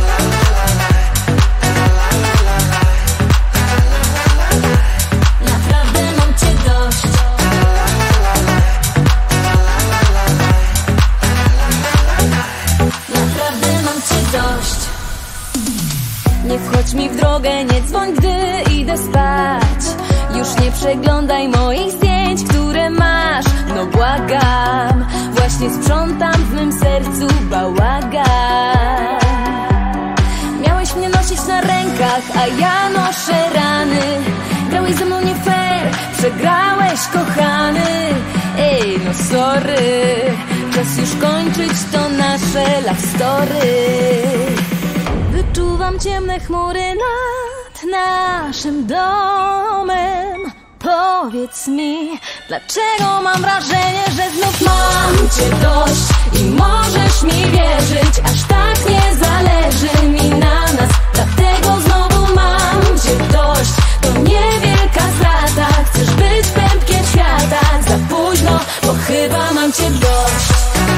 Nie wchodź mi w drogę, nie dzwoń, gdy idę spać. Już nie przeglądaj moich zdjęć, które masz. No błagam, właśnie sprzątam w mym sercu bałagan. Miałeś mnie nosić na rękach, a ja noszę rany. Grałeś ze mną nie fair, przegrałeś, kochany. Ej, no sorry, czas już kończyć to nasze love story. Wyczuwam ciemne chmury nad naszym domem. Powiedz mi, dlaczego mam wrażenie, że znów mam cię dość i możesz mi wierzyć, aż tak nie zależy mi na nas. Dlatego znowu mam cię dość, to niewielka strata. Chcesz być pępkiem świata, za późno, bo chyba mam cię dość.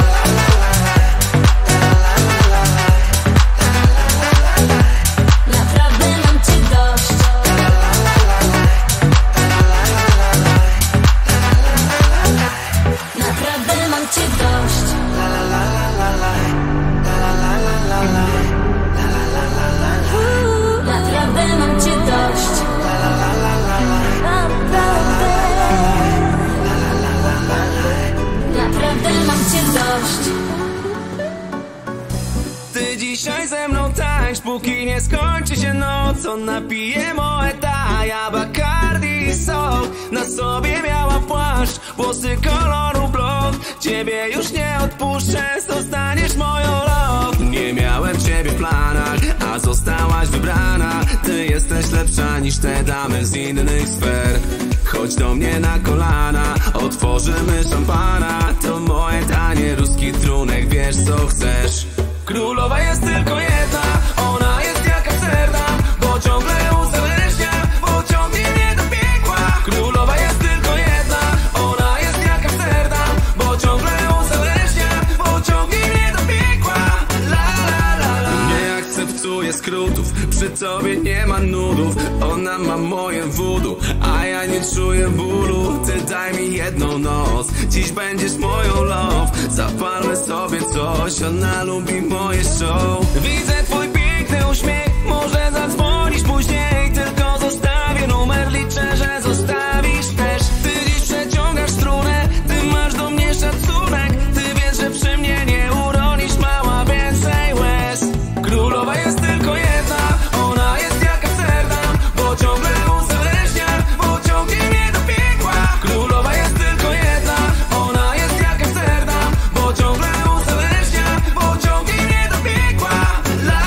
Ty dzisiaj ze mną tańcz, póki nie skończy się noc. On napije Moeta, ja Bacardi sok. Na sobie miała płaszcz, włosy koloru blond. Ciebie już nie odpuszczę, zostaniesz moją love. Nie miałem ciebie w planach, a zostałaś wybrana. Ty jesteś lepsza niż te damy z innych sfer. Chodź do mnie na kolana, otworzymy szampana. To moje tanie, ruski trunek, wiesz co chcesz. Królowa jest tylko jedna, ona jest jak Amsterdam, bo ciągle uzależnia, bo ciągnie mnie do piekła. Królowa jest tylko jedna, ona jest jak Amsterdam, bo ciągle uzależnia, bo ciągnie mnie do piekła. La la la la. Nie akceptuję skrótów, przy tobie nie ma nudów. Ona ma moje voodoo, a ja nie czuję bólu. Ty daj mi jedną noc, dziś będziesz moją love. Zapalmy sobie coś, ona lubi moje show. Widzę twój piękny uśmiech, może zadzwonisz później. Tylko zostawię numer, liczę, że zostawisz też. Ty dziś przeciągasz strunę, ty masz do mnie szacunek. Ty wiesz, że przy mnie nie uronisz, mała, więcej łez. Królowa jest tylko jedna, ona jest jak Amsterdam, bo ciągle uzależnia, bo ciągnie mnie do piekła. Królowa jest tylko jedna, ona jest jak Amsterdam, bo ciągle uzależnia, bo ciągnie mnie do piekła. La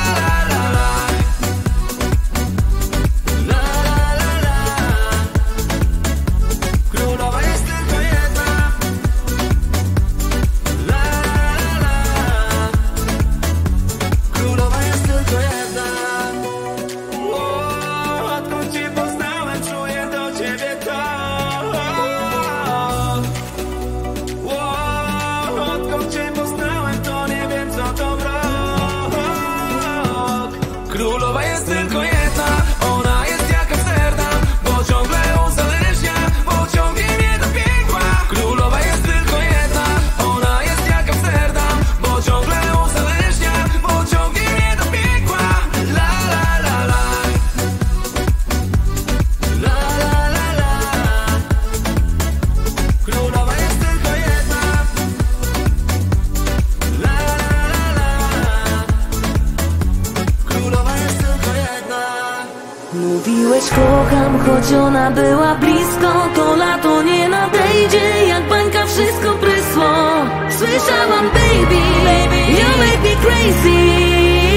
chodziona była blisko, to lato nie nadejdzie, jak bańka wszystko prysło. Słyszałam baby, you make me crazy.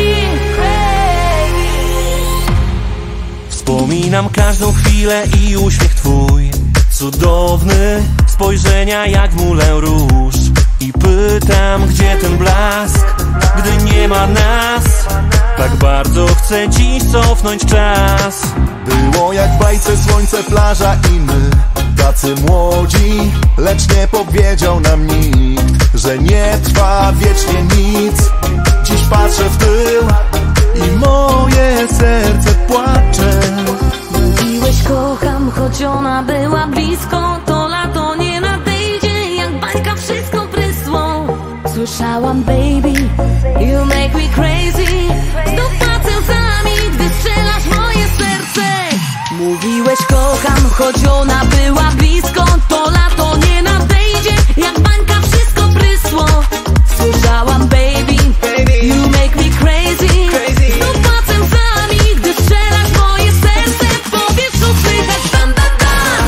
Wspominam każdą chwilę i uśmiech twój cudowny, spojrzenia jak mulę róż. I pytam, gdzie ten blask, gdy nie ma nas. Tak bardzo chcę dziś cofnąć czas. Było jak w bajce, słońce, plaża i my, tacy młodzi, lecz nie powiedział nam nikt, że nie trwa wiecznie nic. Dziś patrzę w tył i moje serce płacze. Mówiłeś kocham, choć ona była blisko, to lato nie nadejdzie, jak bańka wszystko prysło. Słyszałam baby, you make me crazy. Znów płacę łzami, gdy strzelasz moje serce. Mówiłeś kocham, choć ona była blisko, to lato nie nadejdzie, jak bańka wszystko prysło. Słyszałam baby, you make me crazy. Znów płacę łzami, gdy strzelasz moje serce. W powietrzu słychać bam bam bam,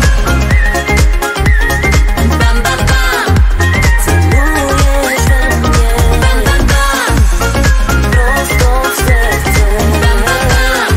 bam bam bam. Celujesz we mnie, bam bam bam, prosto w serce, bam bam bam.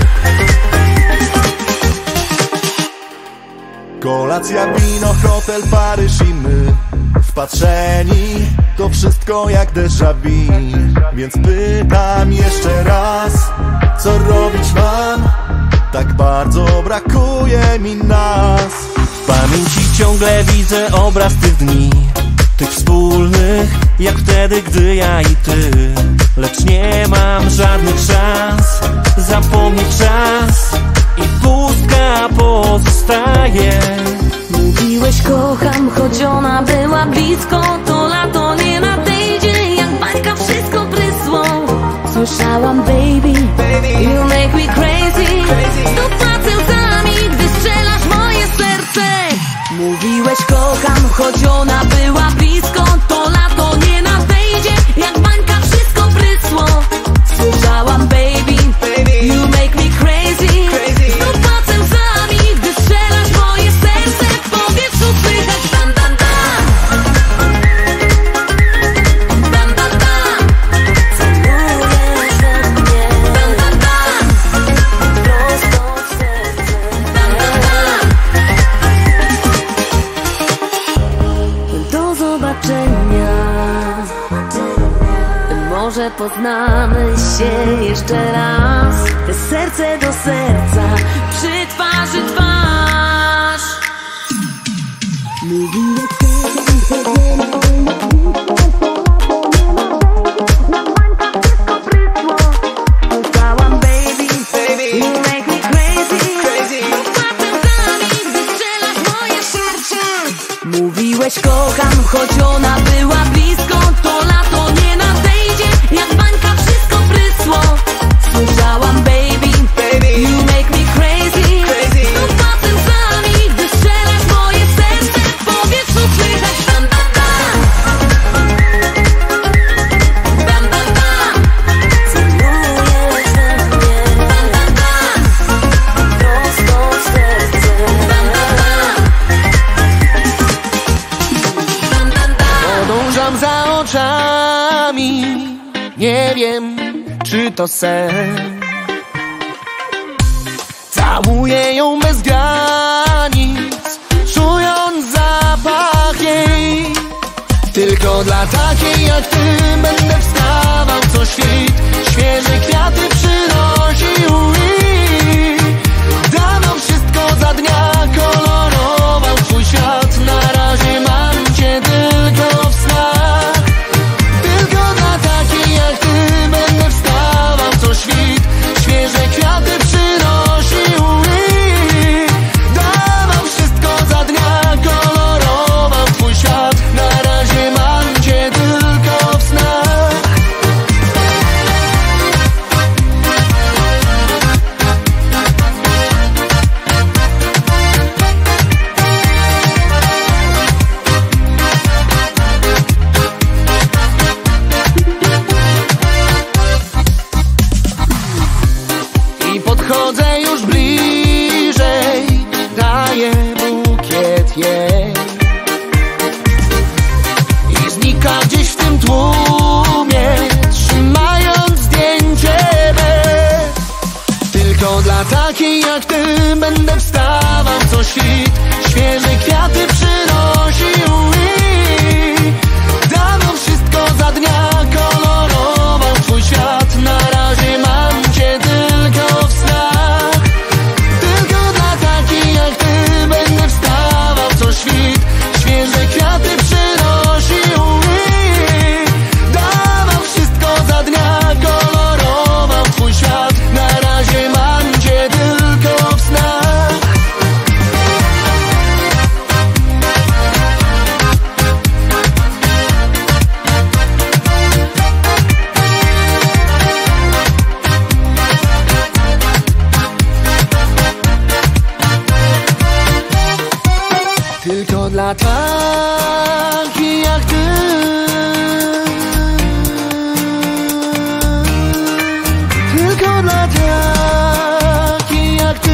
Kolacja, wino, hotel, Paryż i my, wpatrzeni, to wszystko jak déjà vu. Więc pytam jeszcze raz, co robić mam? Tak bardzo brakuje mi nas. W pamięci ciągle widzę obraz tych dni, tych wspólnych, jak wtedy, gdy ja i ty. Lecz nie mam żadnych szans zapomnieć czas i pustka pozostaje. Mówiłeś kocham, choć ona była blisko, to lato nie nadejdzie, jak bańka wszystko prysło. Słyszałam baby, you make me crazy. Znów płacę łzami, gdy strzelasz moje serce. Mówiłeś kocham, choć ona była blisko, to lato nie nadejdzie, jak bańka wszystko prysło. Słyszałam baby, you make me crazy. Znów płacę łzami, gdy strzelasz moje serce. W powietrzu słychać bam bam bam, bam bam bam. Celujesz we mnie, bam bam bam, prosto w serce, bam bam bam. Do zobaczenia, może poznamy się jeszcze raz. Te serce do serca, przy twarzy twarz. Mówiłeś kocham, baby, you make me crazy. Płacę łzami, gdy strzelasz moje serce. Mówiłeś kocham, choć ona była blisko, to lato nie nadejdzie, jak bańka wszystko prysło. Słyszałam baby, you make me crazy. Znów płacę łzami, gdy strzelasz moje serce. W powietrzu słychać bam bam bam, bam bam bam. Celujesz we mnie, bam bam bam, prosto w serce, bam bam bam. Podążam za oczami, nie wiem, czy to sen. Całuję ją bez granic, czując zapach jej. Tylko dla takiej jak ty będę wstawał co świt, świeże kwiaty przynosił i dawał wszystko za dnia, kolorował twój świat. Na razie mam cię tylko w snach. Tylko dla takiej jak ty będę wstawał co świt, świeże kwiaty przynosił i dawał wszystko za dnia, kolorował twój świat. Na razie mam cię tylko w snach. jest jej. I znika gdzieś w tym tłumie, trzymając zdjęcie me. Tylko dla takiej jak ty będę wstawał co świt, świeże kwiaty przynosił i dawno wszystko za dnia kolorował twój świat. Na razie mam cię tylko w snach. Tylko dla takiej jak ty będę wstawał co świt, świeże kwiaty przynosił i dawał wszystko za dnia kolorował twój świat. Na razie mam cię tylko w snach. Tylko dla takich jak ty. Tylko dla takich jak ty.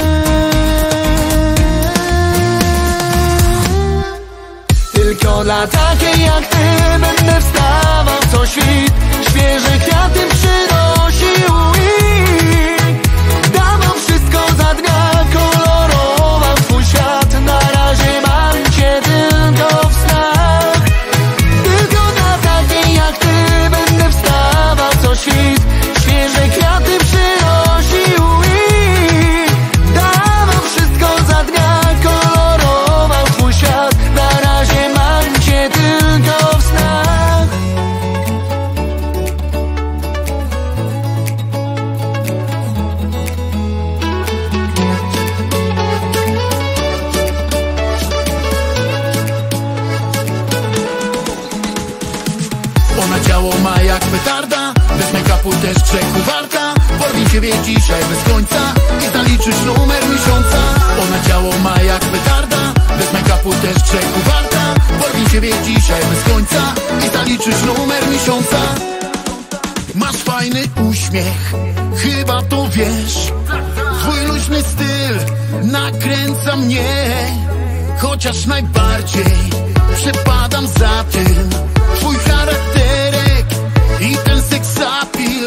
Tylko dla takiej jak ty będę wstawał co świt, świeże kwiaty przynosił i dawał wszystko za dnia kolorował twój świat. Na razie mam cię tylko w snach. Tylko dla takiej jak ty będę wstawał co świt, świeże kwiaty przynosił i dawał wszystko za dnia kolorował twój świat. Na razie mam cię tylko w snach. Ona ciało ma jak petarda, bez make-upu też grzechu warta. Porwij ciebie dzisiaj bez końca i zaliczysz numer miesiąca. Ona ciało ma jak petarda, bez make-upu też grzechu warta. Porwij ciebie dzisiaj bez końca i zaliczysz numer miesiąca. Masz fajny uśmiech, chyba to wiesz. Twój luźny styl nakręca mnie, chociaż najbardziej przepadam za tym. Twój charakterek i ten seksapil.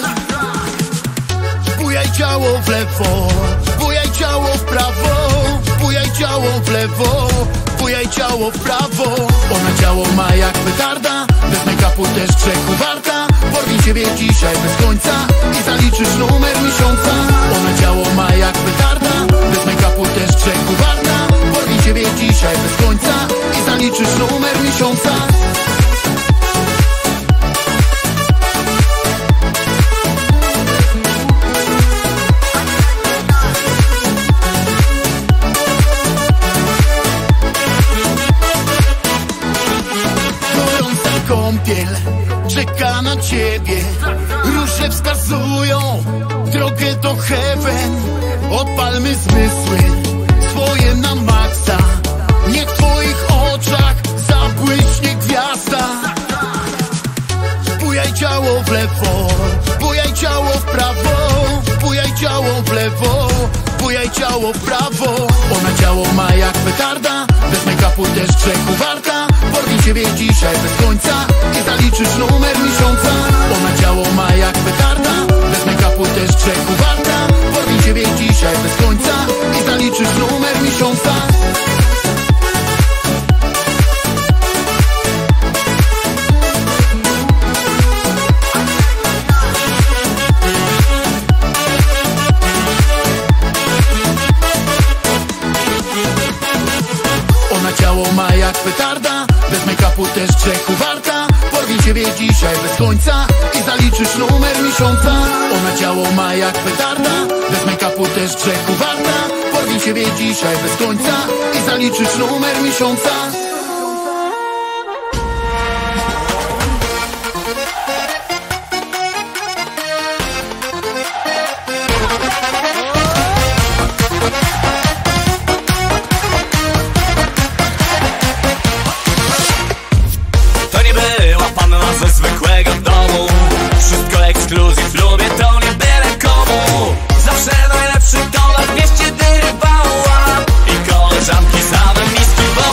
Bujaj ciało w lewo, bujaj ciało w prawo, bujaj ciało w lewo, bujaj ciało w prawo. Ona ciało ma jak petarda, bez make-upu też grzechu warta. Porwij ciebie dzisiaj bez końca i zaliczysz numer miesiąca. Ona ciało ma jak petarda, bez make-upu też grzechu warta. Porwij ciebie dzisiaj bez końca i zaliczysz numer miesiąca. Kąpiel czeka na ciebie, róże wskazują drogę do heaven. Odpalmy zmysły swoje na maksa, niech w twoich oczach zabłyśnie gwiazda. Bujaj ciało w lewo, bujaj ciało w prawo, bujaj ciało w lewo, bujaj ciało w prawo. Ona ciało ma jak petarda, bez make-upu też grzechu warta. Porwij ciebie dzisiaj bez końca i zaliczysz numer miesiąca. Ona ciało ma jak petarda, bez make-upu też grzechu warta. Porwij ciebie dzisiaj bez końca i zaliczysz numer miesiąca. Ciało ma jak petarda, bez make-upu też grzechu warta. Porwij ciebie dzisiaj bez końca i zaliczysz numer miesiąca. Ona ciało ma jak petarda, bez make-upu też grzechu warta. Porwij ciebie dzisiaj bez końca i zaliczysz numer miesiąca. Ze zwykłego domu, wszystko ekskluzyw, lubię to nie byle komu. Zawsze najlepszy towar w mieście dyrywała i koleżanki same mi spływały.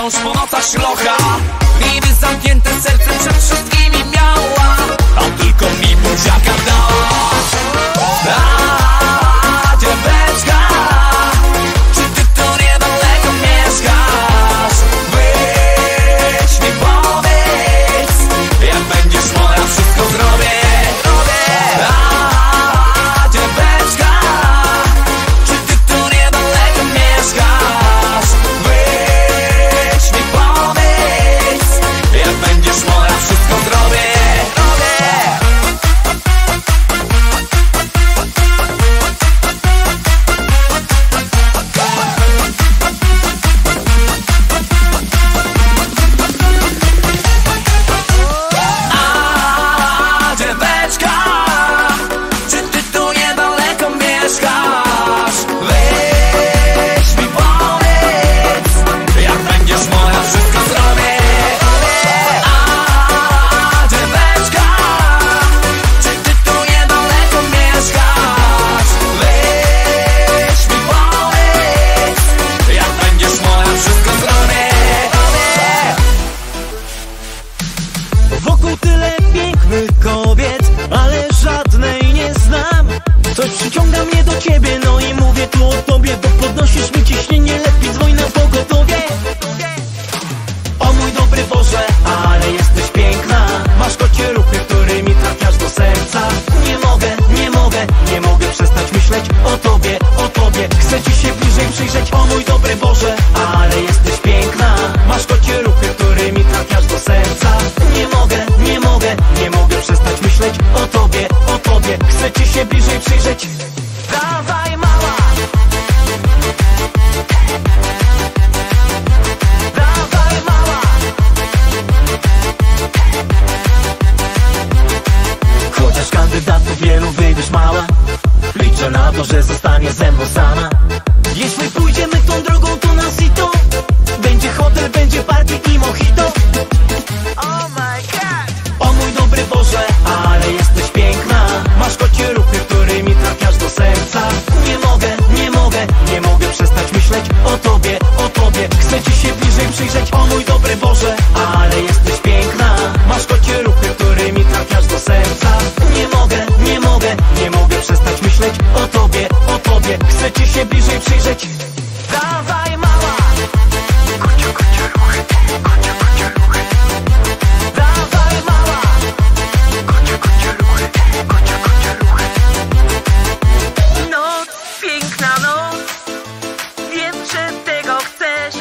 wciąż po nocach szlocha. Niby zamknięte serce przed wszystkimi miała, a tylko mi buziaka dała. Dzieweczka, czy ty tu niedaleko mieszkasz? Weź mi powiedz, jak będziesz moja, wszystko zrobię. Dzieweczka, czy ty tu niedaleko mieszkasz? Weź mi powiedz, jak będziesz moja, wszystko zrobię. Dzieweczka, czy ty tu niedaleko mieszkasz? Weź mi powiedz, jak będziesz moja, wszystko zrobię. Dzieweczka, czy ty tu niedaleko mieszkasz? Weź mi powiedz, jak będziesz moja, wszystko zrobię. Wokół tyle pięknych kobiet, ale żadnej nie znam. Coś przyciąga mnie do ciebie, no i mówię tu o tobie, bo podnosisz mi ciśnienie, lepiej dzwoń na pogotowie. O mój dobry Boże, ale jesteś piękna. Masz kocie ruchy, którymi trafiasz do serca. Nie mogę przestać myśleć o tobie, o tobie. Chcę ci się bliżej przyjrzeć. O mój dobry Boże, ale jesteś piękna. Masz kocie ruchy, którymi trafiasz do serca. Nie mogę przestać myśleć o tobie, o tobie. Chcę ci się bliżej przyjrzeć. Dawaj mała, dawaj mała. Chociaż kandydatów wielu, wyjdziesz mała. Liczę na to, że zostanie ze mną sama. Jeśli pójdziemy tą drogą, to nas i to będzie hotel, będzie party i mojito. Oh my god. O mój dobry Boże, ale jesteś piękna. Masz kocie ruchy, którymi trafiasz do serca. Nie mogę przestać myśleć o tobie, o tobie. Chcę ci się bliżej przyjrzeć. O mój dobry Boże, ale jesteś piękna. Masz kocie ruchy, którymi trafiasz do serca. Nie mogę przestać myśleć o tobie, o tobie. Chcę ci się bliżej przyjrzeć. Dawaj mała, kocie ruchy, kocie ruchy. Dawaj mała, kocie ruchy, kocie ruchy. Noc, piękna noc. Wiem, że tego chcesz.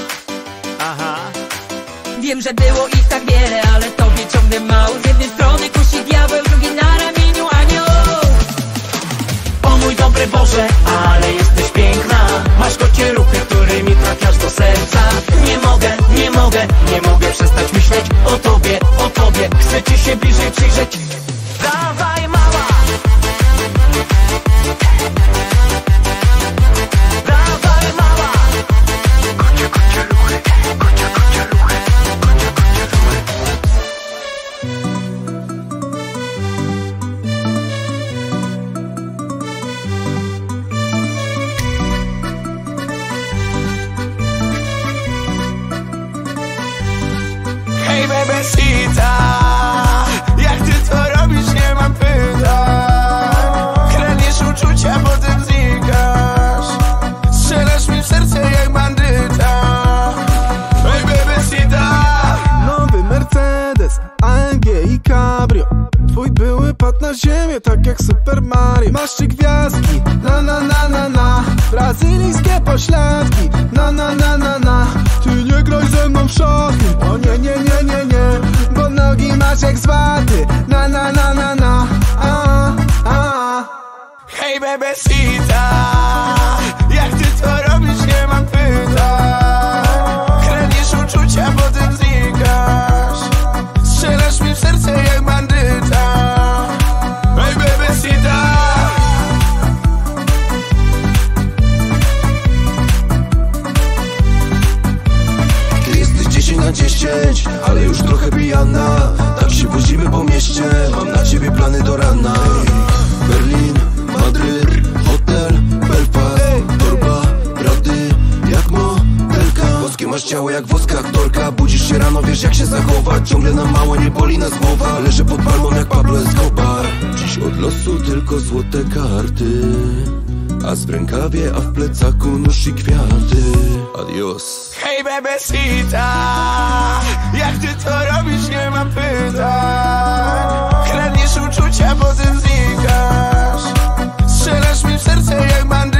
Wiem, że było ich tak wiele, ale tobie ciągle mało. Z jednej strony kusi diabeł, drugi na ramieniu anioł. O mój dobry Boże, ale jesteś piękna. Masz kocie ruchy, którymi trafiasz do serca. Nie mogę przestać myśleć o tobie, o tobie. Chcę ci się bliżej przyjrzeć. Dawaj mała, dawaj mała. Kocie ruchy, kocie ruchy. Hej bebesita, jak ty to robisz, nie mam pytań. Kraniesz uczucia, potem znikasz. Strzelasz mi w serce jak bandyta. Hej bebesita. Nowy Mercedes, AMG i Cabrio. Twój były padł na ziemię, tak jak Super Mario. Masz 3 gwiazdki, na. Brazylijskie pośladki, na. Ty nie graj ze mną w szachy. O nie, bo nogi masz jak z waty. Na. Hej bebesita, jak ty to robisz, nie mam pytań. Kraniesz uczucia, potem znikasz. Strzelasz mi w serce jak bandyta. Hej bebesita. Ty jesteś 10 na 10, ale już trochę pijana. Tak się budzimy po mieście, mam na ciebie plany do rana. Berlin, Madryt, hotel, Belfast, torba, prawdy jak modelka. Boskie masz ciało jak włoska aktorka. Budzisz się rano, wiesz jak się zachować. Ciągle na mało, nie boli nas głowa. Leżę pod palmą jak Pablo Escobar. Dziś od losu tylko złote karty, a w rękawie, a w plecaku nóż i kwiaty. Adios. Hej bebesita, jak ty to robisz, nie mam pytań. Kradniesz uczucia, potem znikasz. Strzelasz mi w serce jak bandy.